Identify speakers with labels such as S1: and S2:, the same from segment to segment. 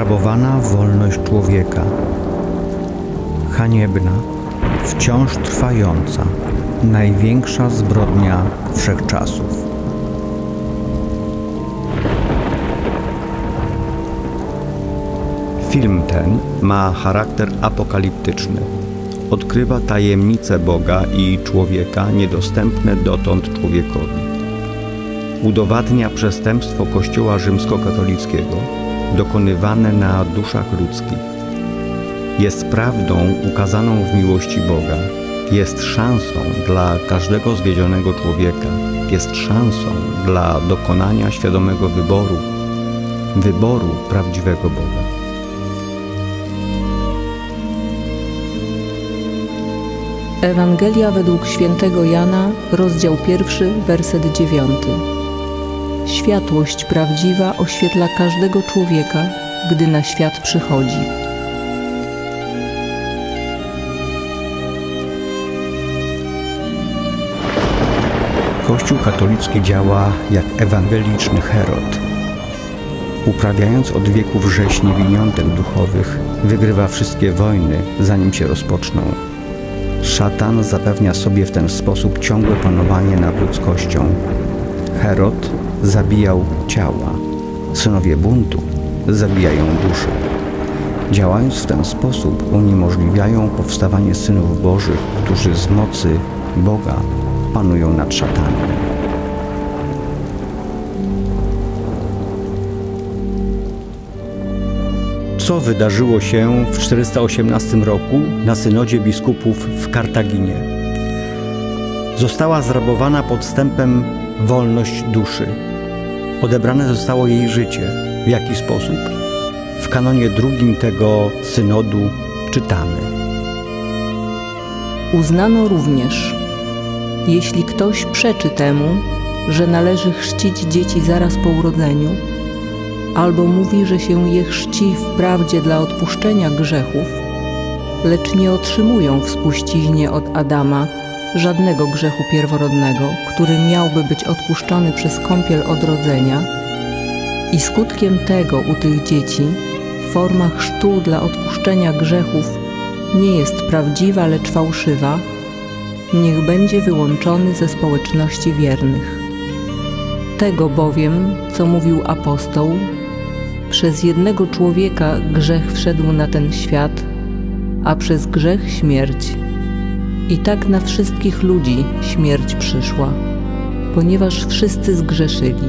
S1: zrabowana wolność człowieka. Haniebna, wciąż trwająca, największa zbrodnia wszechczasów. Film ten ma charakter apokaliptyczny. Odkrywa tajemnice Boga i człowieka niedostępne dotąd człowiekowi. Udowadnia przestępstwo Kościoła rzymskokatolickiego dokonywane na duszach ludzkich. Jest prawdą ukazaną w miłości Boga. Jest szansą dla każdego zwiedzionego człowieka. Jest szansą dla dokonania świadomego wyboru prawdziwego Boga.
S2: Ewangelia według świętego Jana, rozdział 1, werset 9. Światłość prawdziwa oświetla każdego człowieka, gdy na świat przychodzi.
S1: Kościół katolicki działa jak ewangeliczny Herod. Uprawiając od wieków rzeź niewiniątek duchowych, wygrywa wszystkie wojny, zanim się rozpoczną. Szatan zapewnia sobie w ten sposób ciągłe panowanie nad ludzkością. Herod zabijał ciała, synowie buntu zabijają dusze. Działając w ten sposób uniemożliwiają powstawanie synów Bożych, którzy z mocy Boga panują nad szatanem. Co wydarzyło się w 418 roku na synodzie biskupów w Kartaginie? Została zrabowana podstępem wolność duszy. Odebrane zostało jej życie. W jaki sposób? W kanonie drugim tego synodu czytamy.
S2: Uznano również, jeśli ktoś przeczy temu, że należy chrzcić dzieci zaraz po urodzeniu, albo mówi, że się je chrzci wprawdzie dla odpuszczenia grzechów, lecz nie otrzymują w spuściźnie od Adama żadnego grzechu pierworodnego, który miałby być odpuszczony przez kąpiel odrodzenia, i skutkiem tego u tych dzieci forma chrztu dla odpuszczenia grzechów nie jest prawdziwa, lecz fałszywa, niech będzie wyłączony ze społeczności wiernych. Tego bowiem, co mówił apostoł, przez jednego człowieka grzech wszedł na ten świat, a przez grzech śmierć. I tak na wszystkich ludzi śmierć przyszła, ponieważ wszyscy zgrzeszyli.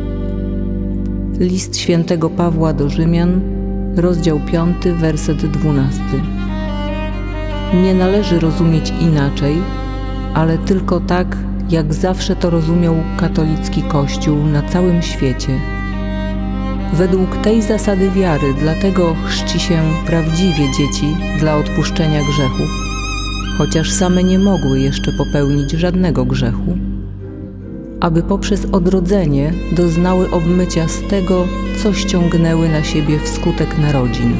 S2: List świętego Pawła do Rzymian, rozdział 5, werset 12. Nie należy rozumieć inaczej, ale tylko tak, jak zawsze to rozumiał katolicki Kościół na całym świecie. Według tej zasady wiary dlatego chrzci się prawdziwie dzieci dla odpuszczenia grzechów, chociaż same nie mogły jeszcze popełnić żadnego grzechu, aby poprzez odrodzenie doznały obmycia z tego, co ściągnęły na siebie wskutek narodzin.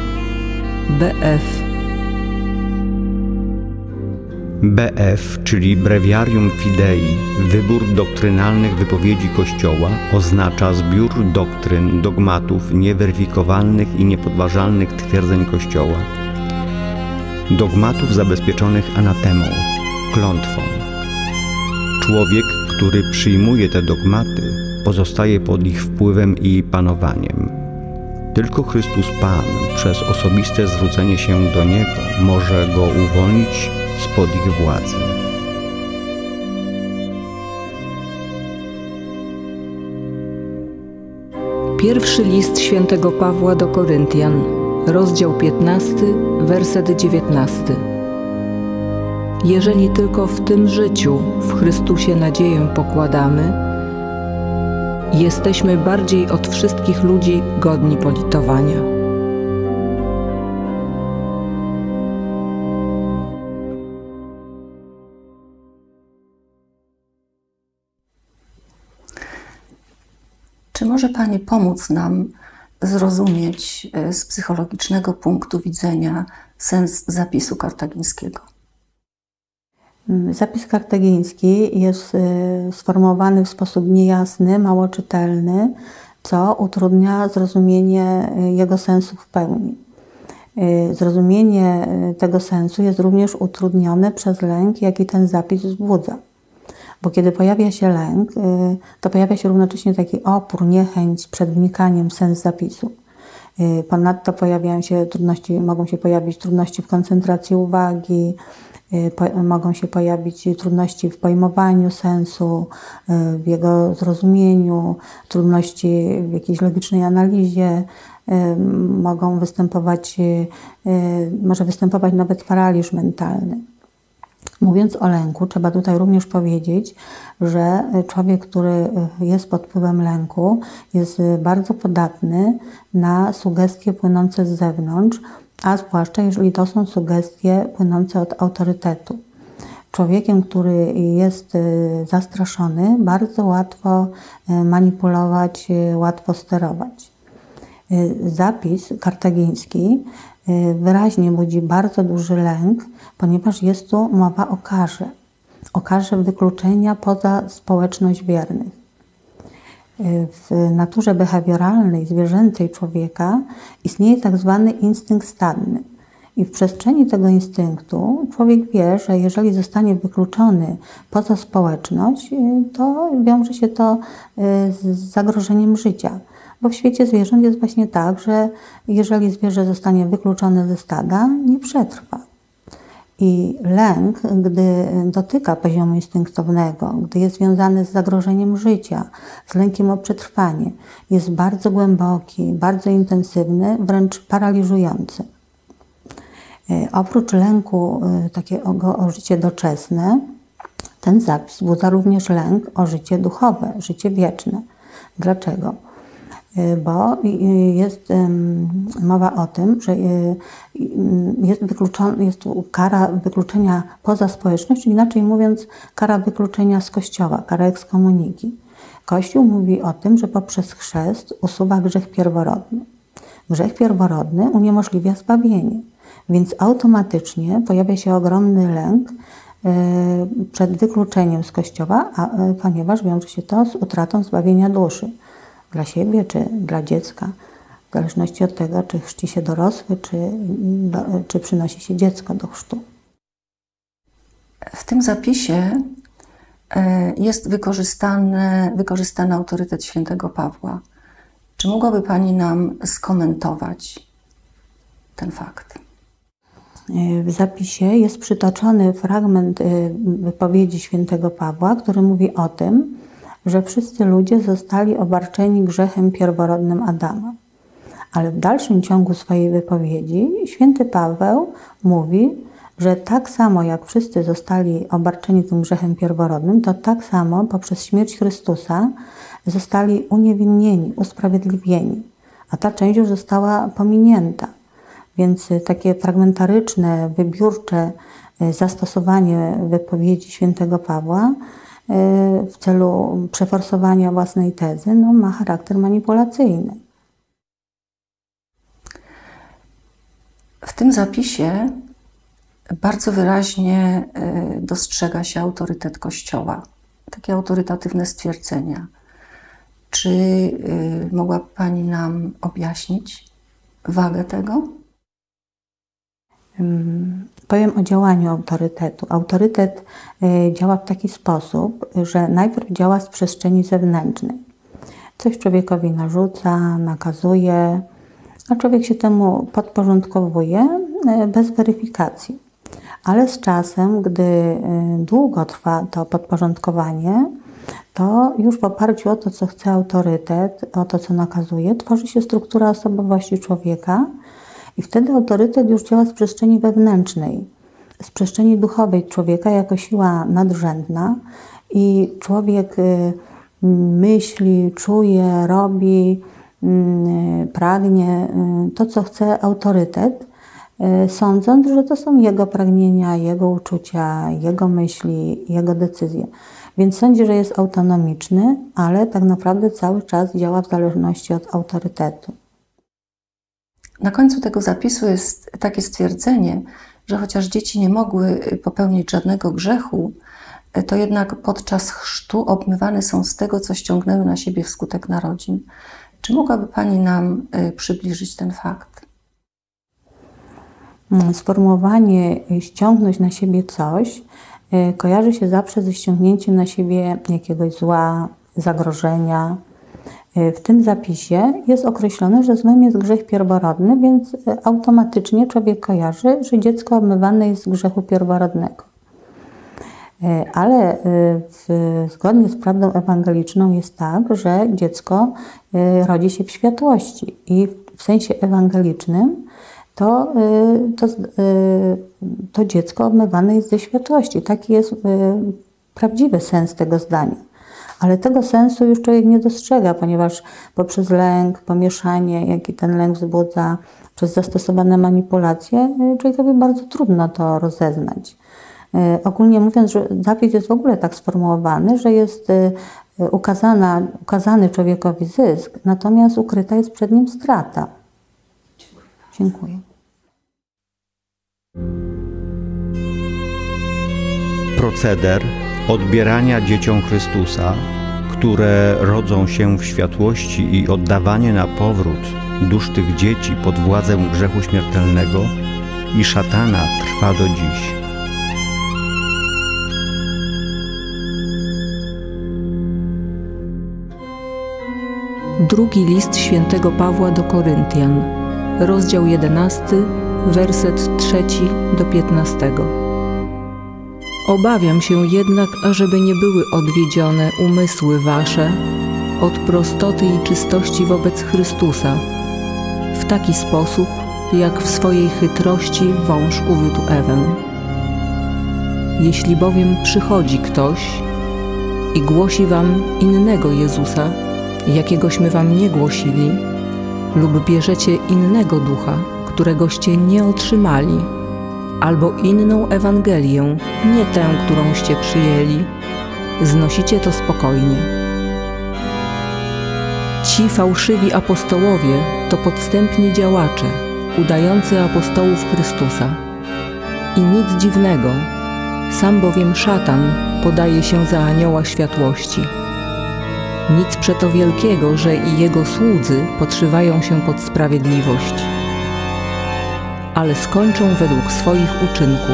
S1: BF, czyli Breviarium Fidei, wybór doktrynalnych wypowiedzi Kościoła, oznacza zbiór doktryn, dogmatów, nieweryfikowalnych i niepodważalnych twierdzeń Kościoła. Dogmatów zabezpieczonych anatemą, klątwą. Człowiek, który przyjmuje te dogmaty, pozostaje pod ich wpływem i panowaniem. Tylko Chrystus Pan przez osobiste zwrócenie się do Niego może go uwolnić spod ich władzy.
S2: Pierwszy list świętego Pawła do Koryntian, rozdział 15, werset 19. Jeżeli tylko w tym życiu w Chrystusie nadzieję pokładamy, jesteśmy bardziej od wszystkich ludzi godni politowania.
S3: Czy może Pani pomóc nam zrozumieć z psychologicznego punktu widzenia sens zapisu kartagińskiego?
S4: Zapis kartagiński jest sformułowany w sposób niejasny, mało czytelny, co utrudnia zrozumienie jego sensu w pełni. Zrozumienie tego sensu jest również utrudnione przez lęk, jaki ten zapis wzbudza. Bo kiedy pojawia się lęk, to pojawia się równocześnie taki opór, niechęć przed wnikaniem w sens zapisu. Ponadto mogą się pojawić trudności w koncentracji uwagi, mogą się pojawić trudności w pojmowaniu sensu, w jego zrozumieniu, trudności w jakiejś logicznej analizie, może występować nawet paraliż mentalny. Mówiąc o lęku, trzeba tutaj również powiedzieć, że człowiek, który jest pod wpływem lęku, jest bardzo podatny na sugestie płynące z zewnątrz, a zwłaszcza jeżeli to są sugestie płynące od autorytetu. Człowiekiem, który jest zastraszony, bardzo łatwo manipulować, łatwo sterować. Zapis kartagiński wyraźnie budzi bardzo duży lęk, ponieważ jest tu mowa o karze wykluczenia poza społeczność wiernych. W naturze behawioralnej, zwierzęcej człowieka istnieje tak zwany instynkt stadny. I w przestrzeni tego instynktu człowiek wie, że jeżeli zostanie wykluczony poza społeczność, to wiąże się to z zagrożeniem życia. Bo w świecie zwierząt jest właśnie tak, że jeżeli zwierzę zostanie wykluczone ze stada, nie przetrwa. I lęk, gdy dotyka poziomu instynktownego, gdy jest związany z zagrożeniem życia, z lękiem o przetrwanie, jest bardzo głęboki, bardzo intensywny, wręcz paraliżujący. Oprócz lęku takiego o życie doczesne, ten zapis wzbudza również lęk o życie duchowe, życie wieczne. Dlaczego? Bo jest mowa o tym, że jest kara wykluczenia poza społeczność, czyli inaczej mówiąc kara wykluczenia z Kościoła, kara ekskomuniki. Kościół mówi o tym, że poprzez chrzest usuwa grzech pierworodny. Grzech pierworodny uniemożliwia zbawienie, więc automatycznie pojawia się ogromny lęk przed wykluczeniem z Kościoła, ponieważ wiąże się to z utratą zbawienia duszy. Dla siebie czy dla dziecka, w zależności od tego, czy chrzci się dorosły, czy przynosi się dziecko do chrztu.
S3: W tym zapisie jest wykorzystany autorytet świętego Pawła. Czy mogłaby Pani nam skomentować ten fakt?
S4: W zapisie jest przytoczony fragment wypowiedzi świętego Pawła, który mówi o tym, że wszyscy ludzie zostali obarczeni grzechem pierworodnym Adama. Ale w dalszym ciągu swojej wypowiedzi święty Paweł mówi, że tak samo jak wszyscy zostali obarczeni tym grzechem pierworodnym, to tak samo poprzez śmierć Chrystusa zostali uniewinnieni, usprawiedliwieni. A ta część już została pominięta. Więc takie fragmentaryczne, wybiórcze zastosowanie wypowiedzi świętego Pawła w celu przeforsowania własnej tezy ma charakter manipulacyjny.
S3: W tym zapisie bardzo wyraźnie dostrzega się autorytet Kościoła, takie autorytatywne stwierdzenia. Czy mogłaby Pani nam objaśnić wagę tego?
S4: Powiem o działaniu autorytetu. Autorytet działa w taki sposób, że najpierw działa z przestrzeni zewnętrznej. Coś człowiekowi narzuca, nakazuje, a człowiek się temu podporządkowuje bez weryfikacji. Ale z czasem, gdy długo trwa to podporządkowanie, to już w oparciu o to, co chce autorytet, o to, co nakazuje, tworzy się struktura osobowości człowieka i wtedy autorytet już działa z przestrzeni wewnętrznej, z przestrzeni duchowej człowieka jako siła nadrzędna i człowiek myśli, czuje, robi, pragnie to, co chce autorytet, sądząc, że to są jego pragnienia, jego uczucia, jego myśli, jego decyzje. Więc sądzi, że jest autonomiczny, ale tak naprawdę cały czas działa w zależności od autorytetu.
S3: Na końcu tego zapisu jest takie stwierdzenie, że chociaż dzieci nie mogły popełnić żadnego grzechu, to jednak podczas chrztu obmywane są z tego, co ściągnęły na siebie wskutek narodzin. Czy mogłaby Pani nam przybliżyć ten fakt?
S4: Sformułowanie ściągnąć na siebie coś kojarzy się zawsze ze ściągnięciem na siebie jakiegoś zła, zagrożenia. W tym zapisie jest określone, że złem jest grzech pierworodny, więc automatycznie człowiek kojarzy, że dziecko obmywane jest z grzechu pierworodnego. Ale zgodnie z prawdą ewangeliczną jest tak, że dziecko rodzi się w światłości i w sensie ewangelicznym to dziecko obmywane jest ze światłości. Taki jest prawdziwy sens tego zdania. Ale tego sensu już człowiek nie dostrzega, ponieważ poprzez lęk, pomieszanie, jaki ten lęk wzbudza, przez zastosowane manipulacje, człowiekowi bardzo trudno to rozeznać. Ogólnie mówiąc, że zapis jest w ogóle tak sformułowany, że jest ukazany człowiekowi zysk, natomiast ukryta jest przed nim strata. Dziękuję.
S1: Proceder odbierania dzieciom Chrystusa, które rodzą się w światłości, i oddawanie na powrót dusz tych dzieci pod władzę grzechu śmiertelnego i szatana trwa do dziś.
S2: Drugi list świętego Pawła do Koryntian, rozdział 11, werset 3 do 15. Obawiam się jednak, ażeby nie były odwiedzione umysły wasze od prostoty i czystości wobec Chrystusa, w taki sposób, jak w swojej chytrości wąż uwiódł Ewę. Jeśli bowiem przychodzi ktoś i głosi wam innego Jezusa, jakiegośmy wam nie głosili, lub bierzecie innego ducha, któregoście nie otrzymali, albo inną Ewangelię, nie tę, którąście przyjęli, znosicie to spokojnie. Ci fałszywi apostołowie to podstępni działacze, udający apostołów Chrystusa. I nic dziwnego, sam bowiem szatan podaje się za anioła światłości. Nic przeto wielkiego, że i jego słudzy podszywają się pod sprawiedliwość, ale skończą według swoich uczynków.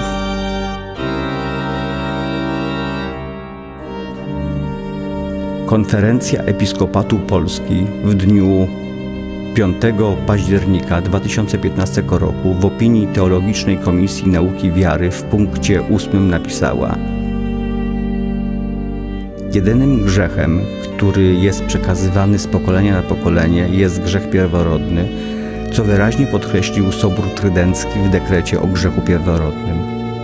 S1: Konferencja Episkopatu Polski w dniu 5 października 2015 roku w opinii Teologicznej Komisji Nauki Wiary w punkcie 8 napisała: jedynym grzechem, który jest przekazywany z pokolenia na pokolenie, jest grzech pierworodny, co wyraźnie podkreślił Sobór Trydencki w dekrecie o grzechu pierworodnym.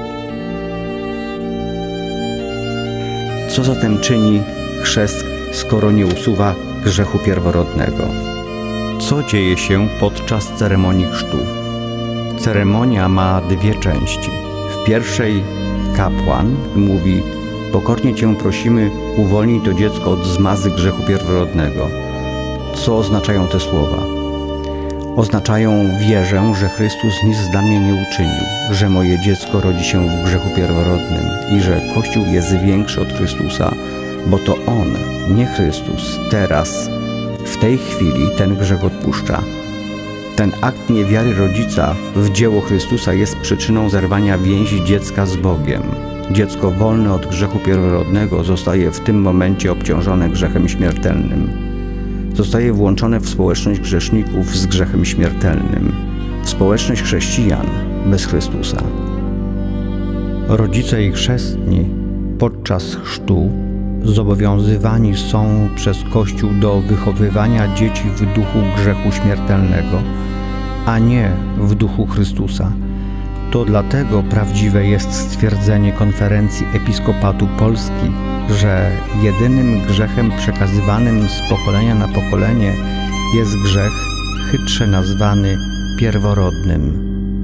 S1: Co zatem czyni chrzest, skoro nie usuwa grzechu pierworodnego? Co dzieje się podczas ceremonii chrztu? Ceremonia ma dwie części. W pierwszej kapłan mówi: pokornie Cię prosimy, uwolnij to dziecko od zmazy grzechu pierworodnego. Co oznaczają te słowa? Oznaczają: wierzę, że Chrystus nic dla mnie nie uczynił, że moje dziecko rodzi się w grzechu pierworodnym i że Kościół jest większy od Chrystusa, bo to On, nie Chrystus, teraz, w tej chwili ten grzech odpuszcza. Ten akt niewiary rodzica w dzieło Chrystusa jest przyczyną zerwania więzi dziecka z Bogiem. Dziecko wolne od grzechu pierworodnego zostaje w tym momencie obciążone grzechem śmiertelnym. Zostaje włączone w społeczność grzeszników z grzechem śmiertelnym, w społeczność chrześcijan bez Chrystusa. Rodzice i chrzestni podczas chrztu zobowiązywani są przez Kościół do wychowywania dzieci w duchu grzechu śmiertelnego, a nie w duchu Chrystusa. To dlatego prawdziwe jest stwierdzenie Konferencji Episkopatu Polski, że jedynym grzechem przekazywanym z pokolenia na pokolenie jest grzech chytrze nazwany pierworodnym.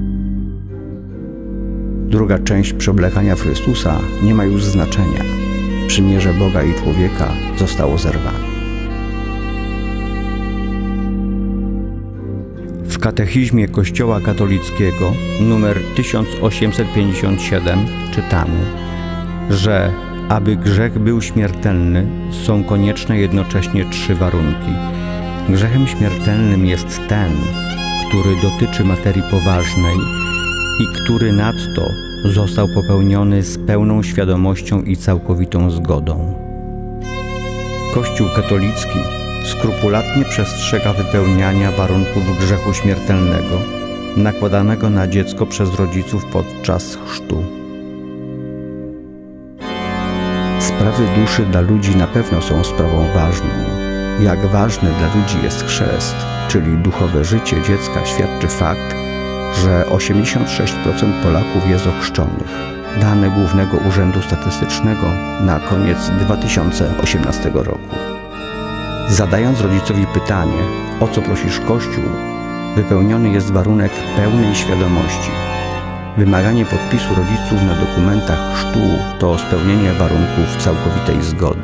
S1: Druga część przyoblekania w Chrystusa nie ma już znaczenia. Przymierze Boga i człowieka zostało zerwane. W Katechizmie Kościoła Katolickiego numer 1857 czytamy, że aby grzech był śmiertelny, są konieczne jednocześnie trzy warunki. Grzechem śmiertelnym jest ten, który dotyczy materii poważnej i który nadto został popełniony z pełną świadomością i całkowitą zgodą. Kościół katolicki skrupulatnie przestrzega wypełniania warunków grzechu śmiertelnego nakładanego na dziecko przez rodziców podczas chrztu. Sprawy duszy dla ludzi na pewno są sprawą ważną. Jak ważny dla ludzi jest chrzest, czyli duchowe życie dziecka, świadczy fakt, że 86% Polaków jest ochrzczonych. Dane Głównego Urzędu Statystycznego na koniec 2018 roku. Zadając rodzicowi pytanie, o co prosisz Kościół, wypełniony jest warunek pełnej świadomości. Wymaganie podpisu rodziców na dokumentach chrztu to spełnienie warunków całkowitej zgody.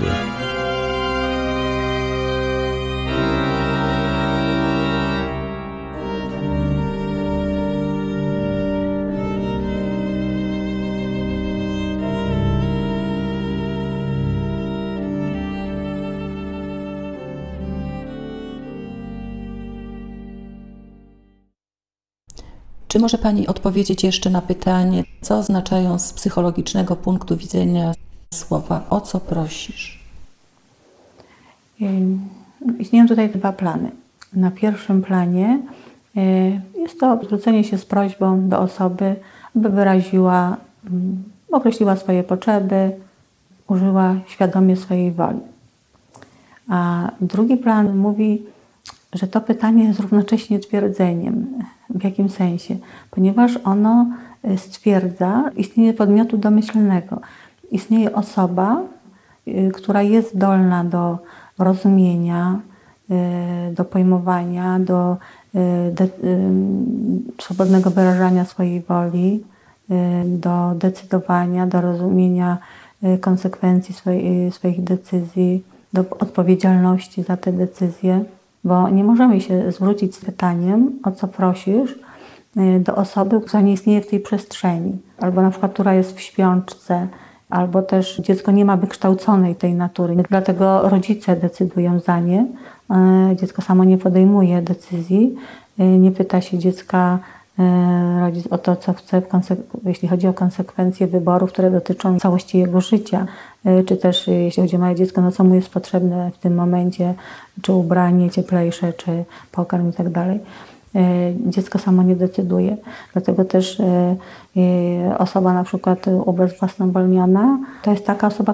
S3: Czy może Pani odpowiedzieć jeszcze na pytanie, co oznaczają z psychologicznego punktu widzenia słowa "o co prosisz"?
S4: Istnieją tutaj dwa plany. Na pierwszym planie jest to zwrócenie się z prośbą do osoby, by wyraziła, określiła swoje potrzeby, użyła świadomie swojej woli. A drugi plan mówi, że to pytanie jest równocześnie twierdzeniem. W jakim sensie? Ponieważ ono stwierdza istnienie podmiotu domyślnego. Istnieje osoba, która jest zdolna do rozumienia, do pojmowania, do swobodnego wyrażania swojej woli, do decydowania, do rozumienia konsekwencji swoich decyzji, do odpowiedzialności za te decyzje. Bo nie możemy się zwrócić z pytaniem, o co prosisz, do osoby, która nie istnieje w tej przestrzeni. Albo na przykład, która jest w śpiączce, albo też dziecko nie ma wykształconej tej natury. Dlatego rodzice decydują za nie. Dziecko samo nie podejmuje decyzji. Nie pyta się dziecka rodzic o to, co chce, jeśli chodzi o konsekwencje wyborów, które dotyczą całości jego życia. Czy też jeśli chodzi o małe dziecko, no co mu jest potrzebne w tym momencie, czy ubranie cieplejsze, czy pokarm i tak dalej. Dziecko samo nie decyduje. Dlatego też osoba na przykład ubezwłasnowolniona to jest taka osoba,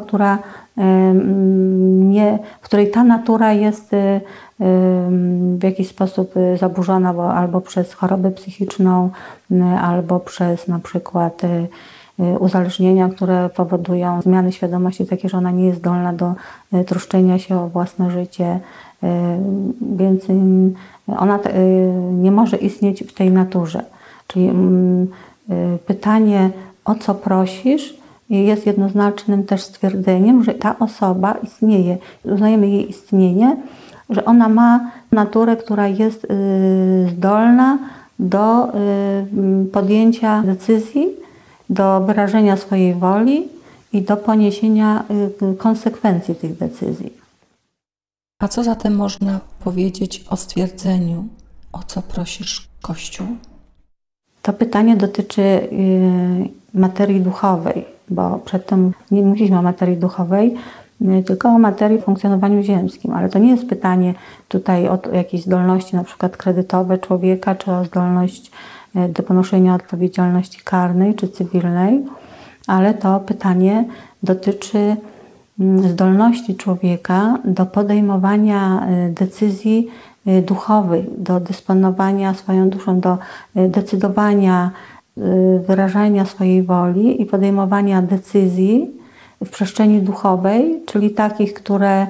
S4: w której ta natura jest w jakiś sposób zaburzona albo przez chorobę psychiczną, albo przez na przykład uzależnienia, które powodują zmiany świadomości takie, że ona nie jest zdolna do troszczenia się o własne życie, więc ona nie może istnieć w tej naturze. Czyli pytanie, o co prosisz, jest jednoznacznym też stwierdzeniem, że ta osoba istnieje. Uznajemy jej istnienie, że ona ma naturę, która jest zdolna do podjęcia decyzji, do wyrażenia swojej woli i do poniesienia konsekwencji tych decyzji.
S3: A co zatem można powiedzieć o stwierdzeniu, o co prosisz Kościół?
S4: To pytanie dotyczy materii duchowej, bo przedtem nie mówiliśmy o materii duchowej, tylko o materii funkcjonowaniu ziemskim. Ale to nie jest pytanie tutaj o jakieś zdolności na przykład kredytowe człowieka, czy o zdolność do ponoszenia odpowiedzialności karnej czy cywilnej, ale to pytanie dotyczy zdolności człowieka do podejmowania decyzji duchowych, do dysponowania swoją duszą, do decydowania, wyrażania swojej woli i podejmowania decyzji w przestrzeni duchowej, czyli takich, które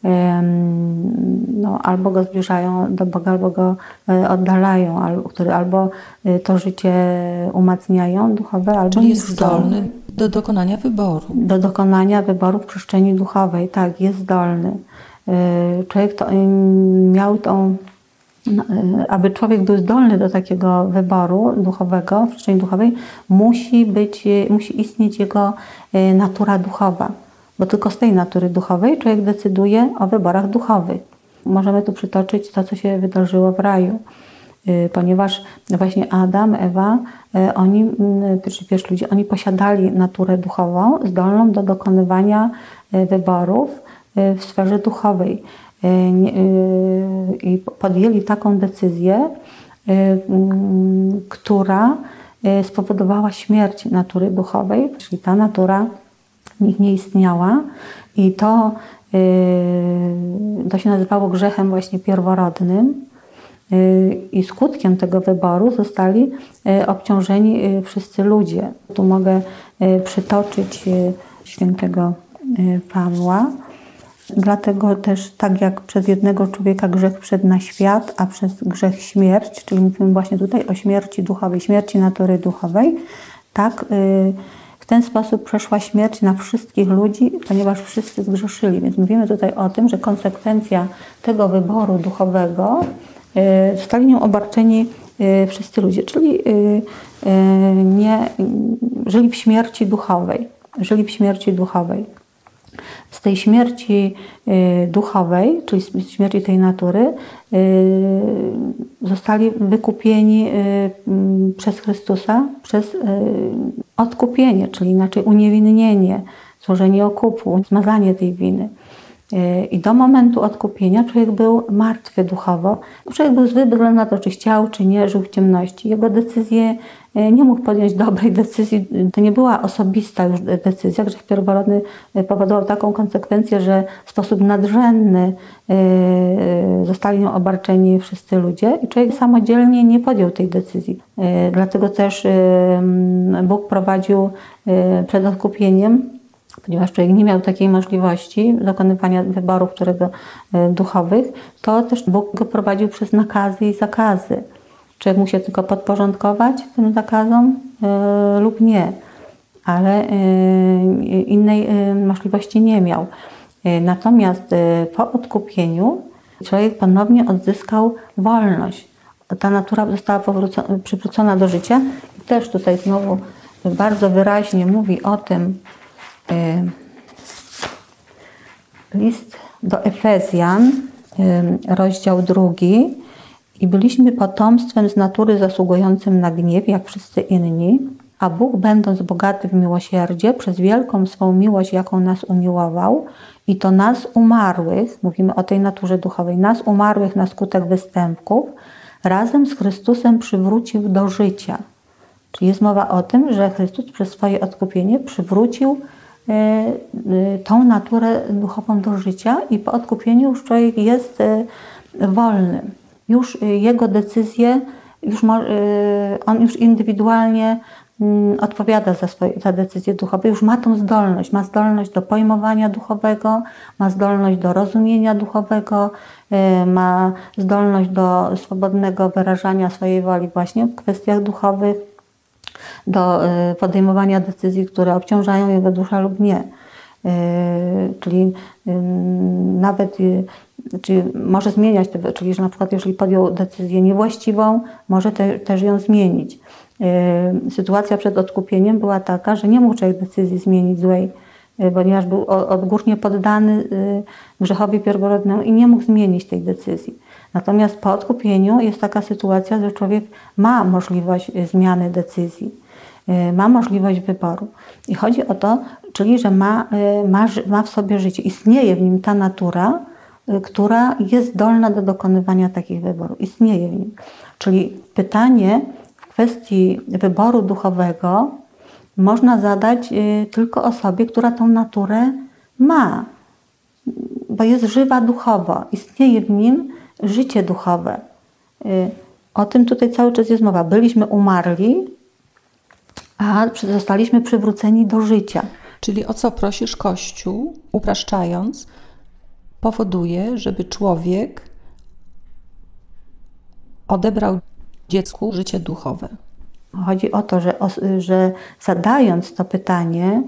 S4: albo go zbliżają do Boga, albo go oddalają, albo to życie umacniają duchowe, albo
S3: czyli jest zdolny do dokonania wyboru.
S4: Do dokonania wyboru w przestrzeni duchowej, tak, jest zdolny. Człowiek aby człowiek był zdolny do takiego wyboru duchowego, w przestrzeni duchowej, musi istnieć jego natura duchowa. Bo tylko z tej natury duchowej człowiek decyduje o wyborach duchowych. Możemy tu przytoczyć to, co się wydarzyło w raju, ponieważ właśnie Adam, Ewa, pierwsi ludzie, oni posiadali naturę duchową, zdolną do dokonywania wyborów w sferze duchowej. I podjęli taką decyzję, która spowodowała śmierć natury duchowej, czyli ta natura w nich nie istniała i to się nazywało grzechem właśnie pierworodnym i skutkiem tego wyboru zostali obciążeni wszyscy ludzie. Tu mogę przytoczyć świętego Pawła. Dlatego też tak jak przez jednego człowieka grzech wszedł na świat, a przez grzech śmierć, czyli mówimy właśnie tutaj o śmierci duchowej, śmierci natury duchowej, tak w ten sposób przeszła śmierć na wszystkich ludzi, ponieważ wszyscy zgrzeszyli. Więc mówimy tutaj o tym, że konsekwencja tego wyboru duchowego zostali nią obarczeni wszyscy ludzie, czyli żyli w śmierci duchowej. Żyli w śmierci duchowej. Z tej śmierci duchowej, czyli z śmierci tej natury, zostali wykupieni przez Chrystusa, przez odkupienie, czyli inaczej uniewinnienie, złożenie okupu, zmazanie tej winy. I do momentu odkupienia człowiek był martwy duchowo. Człowiek był zły bez względu na to, czy chciał, czy nie, żył w ciemności. Jego decyzje, nie mógł podjąć dobrej decyzji. To nie była osobista już decyzja. Grzech pierworodny powodował taką konsekwencję, że w sposób nadrzędny zostali nią obarczeni wszyscy ludzie i człowiek samodzielnie nie podjął tej decyzji. Dlatego też Bóg prowadził przed odkupieniem, ponieważ człowiek nie miał takiej możliwości dokonywania wyborów duchowych, to też Bóg go prowadził przez nakazy i zakazy. Człowiek musi się tylko podporządkować tym zakazom lub nie, ale innej możliwości nie miał. Natomiast po odkupieniu człowiek ponownie odzyskał wolność. Ta natura została przywrócona do życia i też tutaj znowu bardzo wyraźnie mówi o tym list do Efezjan, rozdział 2. I byliśmy potomstwem z natury zasługującym na gniew, jak wszyscy inni, a Bóg, będąc bogaty w miłosierdzie, przez wielką swą miłość, jaką nas umiłował, i to nas umarłych, mówimy o tej naturze duchowej, nas umarłych na skutek występków, razem z Chrystusem przywrócił do życia. Czyli jest mowa o tym, że Chrystus przez swoje odkupienie przywrócił tą naturę duchową do życia i po odkupieniu już człowiek jest wolny. Już jego decyzje, on już indywidualnie odpowiada za decyzje duchowe, już ma tą zdolność, ma zdolność do pojmowania duchowego, ma zdolność do rozumienia duchowego, ma zdolność do swobodnego wyrażania swojej woli właśnie w kwestiach duchowych, do podejmowania decyzji, które obciążają jego duszę lub nie. Czyli nawet czyli może zmieniać, czyli że na przykład jeżeli podjął decyzję niewłaściwą, może też ją zmienić. Sytuacja przed odkupieniem była taka, że nie mógł człowiek decyzji zmienić złej, ponieważ był odgórnie poddany grzechowi pierworodnemu i nie mógł zmienić tej decyzji. Natomiast po odkupieniu jest taka sytuacja, że człowiek ma możliwość zmiany decyzji, ma możliwość wyboru. I chodzi o to, czyli że ma w sobie życie, istnieje w nim ta natura, która jest zdolna do dokonywania takich wyborów. Istnieje w nim. Czyli pytanie w kwestii wyboru duchowego można zadać tylko osobie, która tą naturę ma, bo jest żywa duchowo, istnieje w nim życie duchowe. O tym tutaj cały czas jest mowa. Byliśmy umarli, a zostaliśmy przywróceni do życia.
S2: Czyli o co prosisz Kościół, upraszczając, powoduje, żeby człowiek odebrał dziecku życie duchowe.
S4: Chodzi o to, że zadając to pytanie,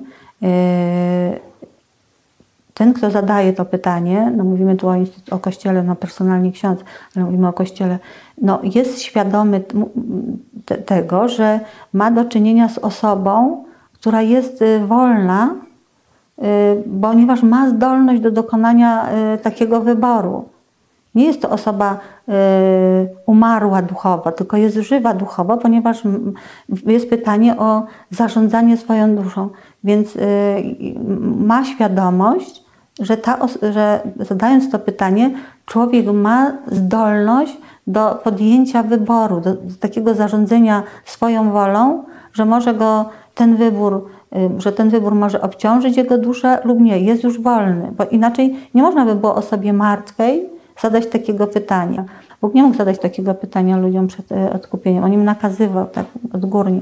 S4: ten, kto zadaje to pytanie, no mówimy tu o Kościele, no personalnie ksiądz, ale mówimy o Kościele, no jest świadomy tego, że ma do czynienia z osobą, która jest wolna, ponieważ ma zdolność do dokonania takiego wyboru. Nie jest to osoba umarła duchowo, tylko jest żywa duchowo, ponieważ jest pytanie o zarządzanie swoją duszą. Więc ma świadomość, że zadając to pytanie, człowiek ma zdolność do podjęcia wyboru, do takiego zarządzania swoją wolą, że może go ten wybór może obciążyć jego duszę lub nie, jest już wolny. Bo inaczej nie można by było osobie martwej zadać takiego pytania. Bóg nie mógł zadać takiego pytania ludziom przed odkupieniem. On im nakazywał tak odgórnie.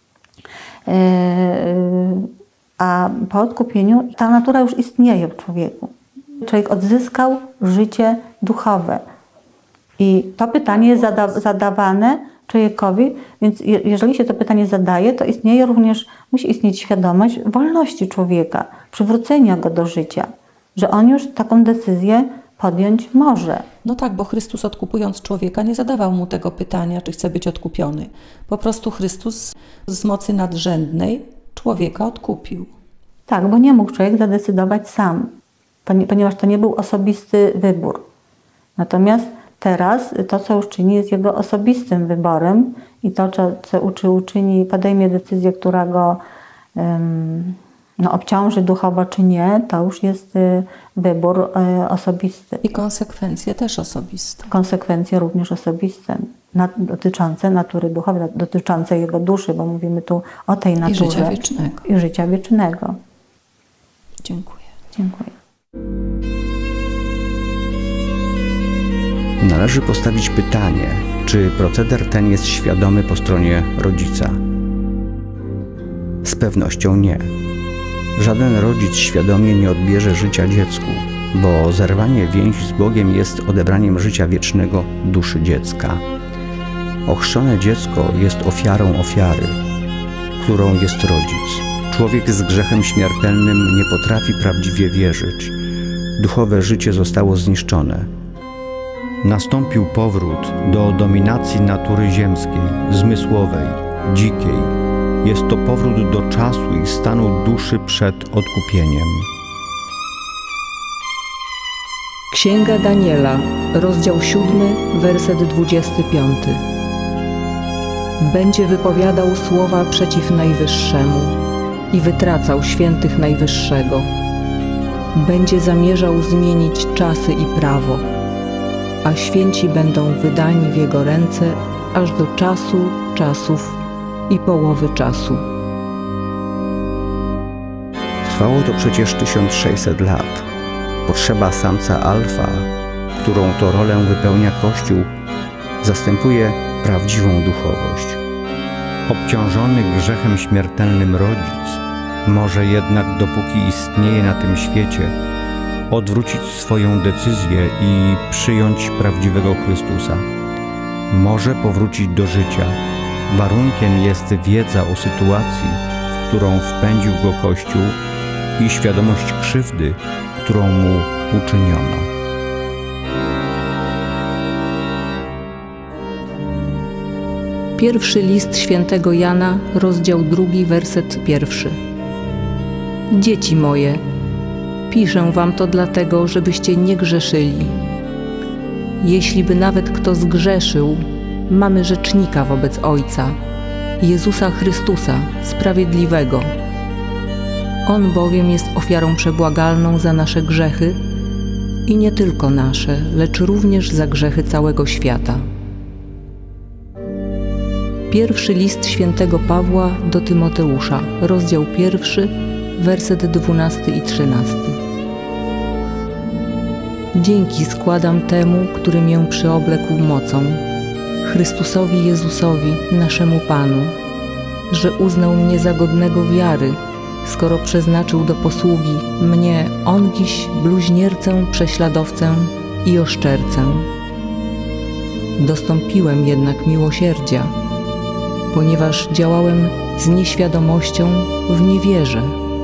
S4: A po odkupieniu ta natura już istnieje w człowieku. Człowiek odzyskał życie duchowe. I to pytanie jest zadawane człowiekowi, więc jeżeli się to pytanie zadaje, to musi istnieć świadomość wolności człowieka, przywrócenia go do życia, że on już taką decyzję podjąć może.
S2: No tak, bo Chrystus odkupując człowieka nie zadawał mu tego pytania, czy chce być odkupiony. Po prostu Chrystus z mocy nadrzędnej człowieka odkupił.
S4: Tak, bo nie mógł człowiek zadecydować sam, ponieważ to nie był osobisty wybór. Natomiast teraz to, co już czyni, jest jego osobistym wyborem i to, co uczyni, podejmie decyzję, która go obciąży duchowo czy nie, to już jest wybór osobisty.
S2: I konsekwencje też osobiste.
S4: Konsekwencje również osobiste, dotyczące natury duchowej, dotyczące jego duszy, bo mówimy tu o tej naturze.
S2: I życia wiecznego.
S4: I życia wiecznego.
S2: Dziękuję.
S4: Dziękuję.
S1: Należy postawić pytanie, czy proceder ten jest świadomy po stronie rodzica. Z pewnością nie. Żaden rodzic świadomie nie odbierze życia dziecku, bo zerwanie więzi z Bogiem jest odebraniem życia wiecznego duszy dziecka. Ochrzczone dziecko jest ofiarą ofiary, którą jest rodzic. Człowiek z grzechem śmiertelnym nie potrafi prawdziwie wierzyć. Duchowe życie zostało zniszczone. Nastąpił powrót do dominacji natury ziemskiej, zmysłowej, dzikiej. Jest to powrót do czasu i stanu duszy przed odkupieniem.
S2: Księga Daniela, rozdział 7, werset 25. Będzie wypowiadał słowa przeciw Najwyższemu i wytracał świętych Najwyższego. Będzie zamierzał zmienić czasy i prawo, a święci będą wydani w jego ręce aż do czasu, czasów i połowy czasu.
S1: Trwało to przecież 1600 lat. Potrzeba samca alfa, którą to rolę wypełnia Kościół, zastępuje prawdziwą duchowość. Obciążony grzechem śmiertelnym rodzic może jednak, dopóki istnieje na tym świecie, odwrócić swoją decyzję i przyjąć prawdziwego Chrystusa. Może powrócić do życia. Warunkiem jest wiedza o sytuacji, w którą wpędził go Kościół i świadomość krzywdy, którą mu uczyniono.
S2: Pierwszy list świętego Jana, rozdział 2, werset 1. Dzieci moje, piszę wam to dlatego, żebyście nie grzeszyli. Jeśli by nawet kto zgrzeszył, mamy rzecznika wobec Ojca, Jezusa Chrystusa, Sprawiedliwego. On bowiem jest ofiarą przebłagalną za nasze grzechy i nie tylko nasze, lecz również za grzechy całego świata. Pierwszy list świętego Pawła do Tymoteusza, rozdział 1, werset 12 i 13. Dzięki składam temu, który mię przyoblekł mocą, Chrystusowi Jezusowi, naszemu Panu, że uznał mnie za godnego wiary, skoro przeznaczył do posługi mnie ongiś bluźniercę, prześladowcę i oszczercę. Dostąpiłem jednak miłosierdzia, ponieważ działałem z nieświadomością w niewierze.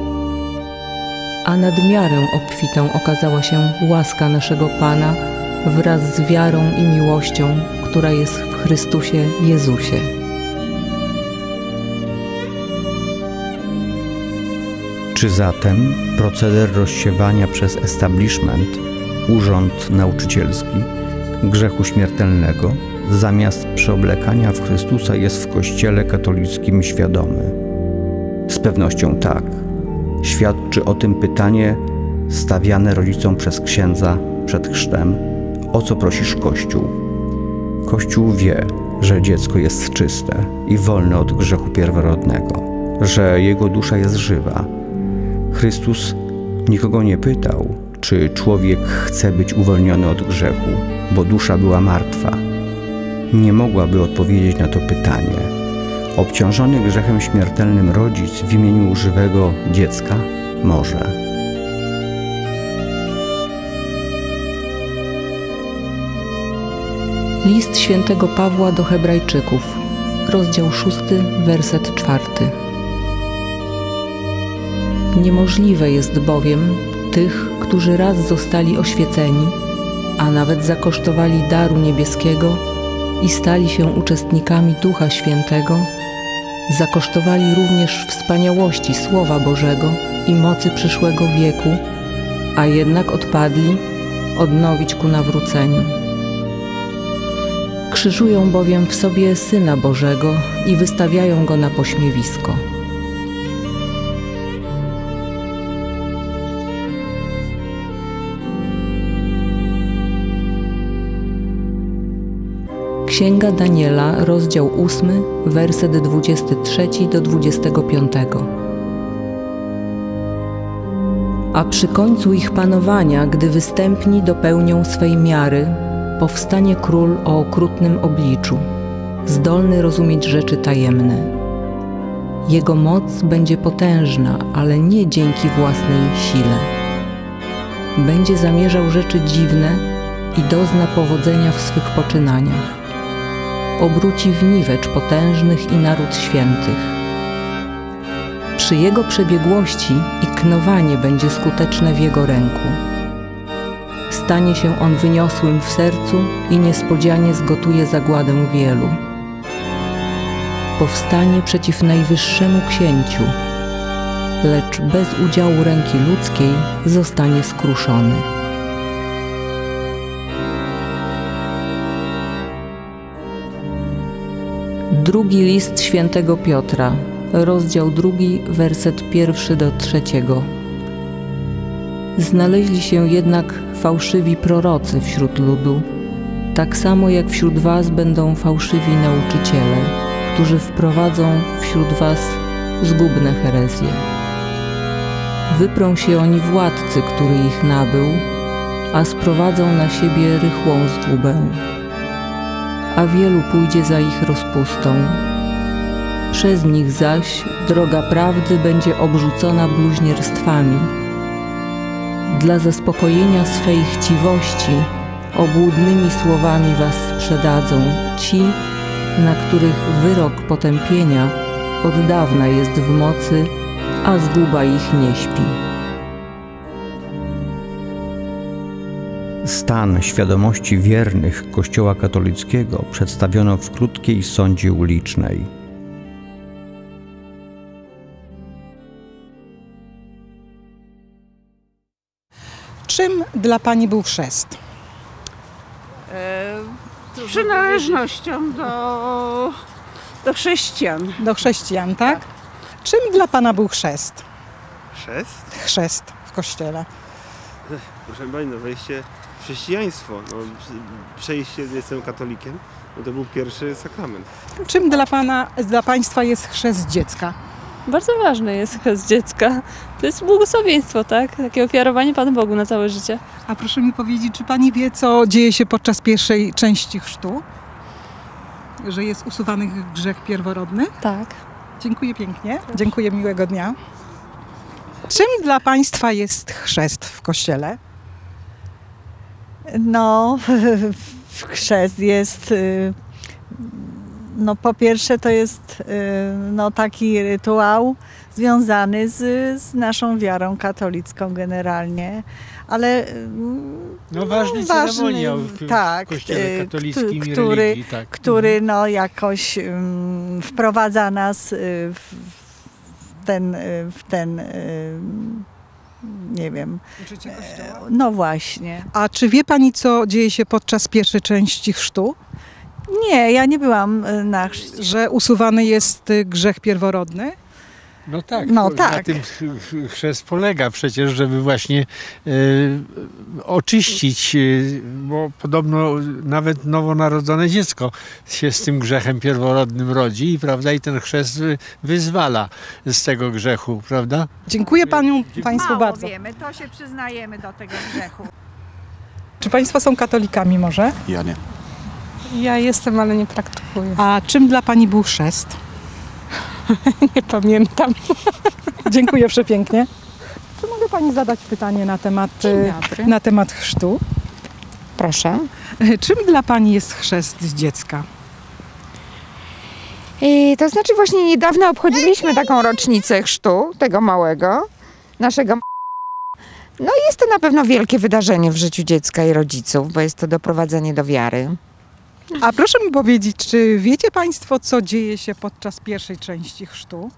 S2: A nad miarę obfitą okazała się łaska naszego Pana wraz z wiarą i miłością, która jest w Chrystusie Jezusie.
S1: Czy zatem proceder rozsiewania przez establishment, urząd nauczycielski, grzechu śmiertelnego, zamiast przeoblekania w Chrystusa jest w Kościele katolickim świadomy? Z pewnością tak. Świadczy o tym pytanie stawiane rodzicom przez księdza przed chrztem: o co prosisz Kościół? Kościół wie, że dziecko jest czyste i wolne od grzechu pierworodnego, że jego dusza jest żywa. Chrystus nikogo nie pytał, czy człowiek chce być uwolniony od grzechu, bo dusza była martwa. Nie mogłaby odpowiedzieć na to pytanie. Obciążony grzechem śmiertelnym rodzic w imieniu żywego dziecka może.
S2: List świętego Pawła do Hebrajczyków, rozdział 6, werset 4. Niemożliwe jest bowiem tych, którzy raz zostali oświeceni, a nawet zakosztowali daru niebieskiego i stali się uczestnikami Ducha Świętego, zakosztowali również wspaniałości Słowa Bożego i mocy przyszłego wieku, a jednak odpadli, odnowić ku nawróceniu. Krzyżują bowiem w sobie Syna Bożego i wystawiają Go na pośmiewisko. Księga Daniela, rozdział 8, werset 23 do 25. A przy końcu ich panowania, gdy występni dopełnią swej miary, powstanie król o okrutnym obliczu, zdolny rozumieć rzeczy tajemne. Jego moc będzie potężna, ale nie dzięki własnej sile. Będzie zamierzał rzeczy dziwne i dozna powodzenia w swych poczynaniach. Obróci w niwecz potężnych i naród świętych. Przy jego przebiegłości i knowanie będzie skuteczne w jego ręku. Stanie się on wyniosłym w sercu i niespodzianie zgotuje zagładę wielu. Powstanie przeciw najwyższemu księciu, lecz bez udziału ręki ludzkiej zostanie skruszony. Drugi list świętego Piotra, rozdział 2, werset 1 do 3. Znaleźli się jednak fałszywi prorocy wśród ludu, tak samo jak wśród was będą fałszywi nauczyciele, którzy wprowadzą wśród was zgubne herezje. Wyprą się oni władcy, który ich nabył, a sprowadzą na siebie rychłą zgubę. A wielu pójdzie za ich rozpustą. Przez nich zaś droga prawdy będzie obrzucona bluźnierstwami. Dla zaspokojenia swej chciwości obłudnymi słowami was sprzedadzą ci, na których wyrok potępienia od dawna jest w mocy, a zguba ich nie śpi.
S1: Stan świadomości wiernych Kościoła katolickiego przedstawiono w krótkiej sądzie ulicznej.
S5: Czym dla Pani był chrzest?
S6: Przynależnością do chrześcijan.
S5: Do chrześcijan, tak? Czym dla Pana był chrzest?
S7: Chrzest?
S5: Chrzest w Kościele.
S7: Proszę Pani, no wejście w chrześcijaństwo. No, przejście, jestem katolikiem, no to był pierwszy sakrament.
S5: Czym dla Państwa jest chrzest dziecka?
S8: Bardzo ważne jest chrzest dziecka. To jest błogosławieństwo, tak? Takie ofiarowanie Panu Bogu na całe życie.
S5: A proszę mi powiedzieć, czy Pani wie, co dzieje się podczas pierwszej części chrztu? Że jest usuwany grzech pierworodny?
S8: Tak.
S5: Dziękuję pięknie. Dziękuję, miłego dnia. Czym dla Państwa jest chrzest w Kościele?
S9: No, chrzest jest, no po pierwsze to jest no, taki rytuał związany z naszą wiarą katolicką generalnie, ale
S10: no, ważny ceremoniał w Kościele katolickim i religii, tak.
S9: Który no, jakoś wprowadza nas w ten nie wiem.
S5: Uczycie Kościoła?
S9: No właśnie.
S5: A czy wie pani, co dzieje się podczas pierwszej części chrztu?
S9: Nie, ja nie byłam na chrzcie.
S5: Że usuwany jest grzech pierworodny?
S10: No tak,
S9: No
S10: na
S9: tak.
S10: tym chrzest polega przecież, żeby właśnie oczyścić, bo podobno nawet nowonarodzone dziecko się z tym grzechem pierworodnym rodzi, prawda? I ten chrzest wyzwala z tego grzechu, prawda?
S5: Dziękuję państwu
S9: Mało
S5: bardzo.
S9: wiemy, to się przyznajemy do tego grzechu.
S5: Czy państwo są katolikami może?
S11: Ja nie.
S8: Ja jestem, ale nie praktykuję.
S5: A czym dla pani był chrzest?
S8: Nie pamiętam.
S5: Dziękuję przepięknie. Czy mogę pani zadać pytanie na temat chrztu?
S12: Proszę.
S5: Czym dla pani jest chrzest dziecka?
S12: To znaczy właśnie niedawno obchodziliśmy taką rocznicę chrztu, tego małego, naszego. No jest to na pewno wielkie wydarzenie w życiu dziecka i rodziców, bo jest to doprowadzenie do wiary.
S5: A proszę mi powiedzieć, czy wiecie państwo, co dzieje się podczas pierwszej części chrztu?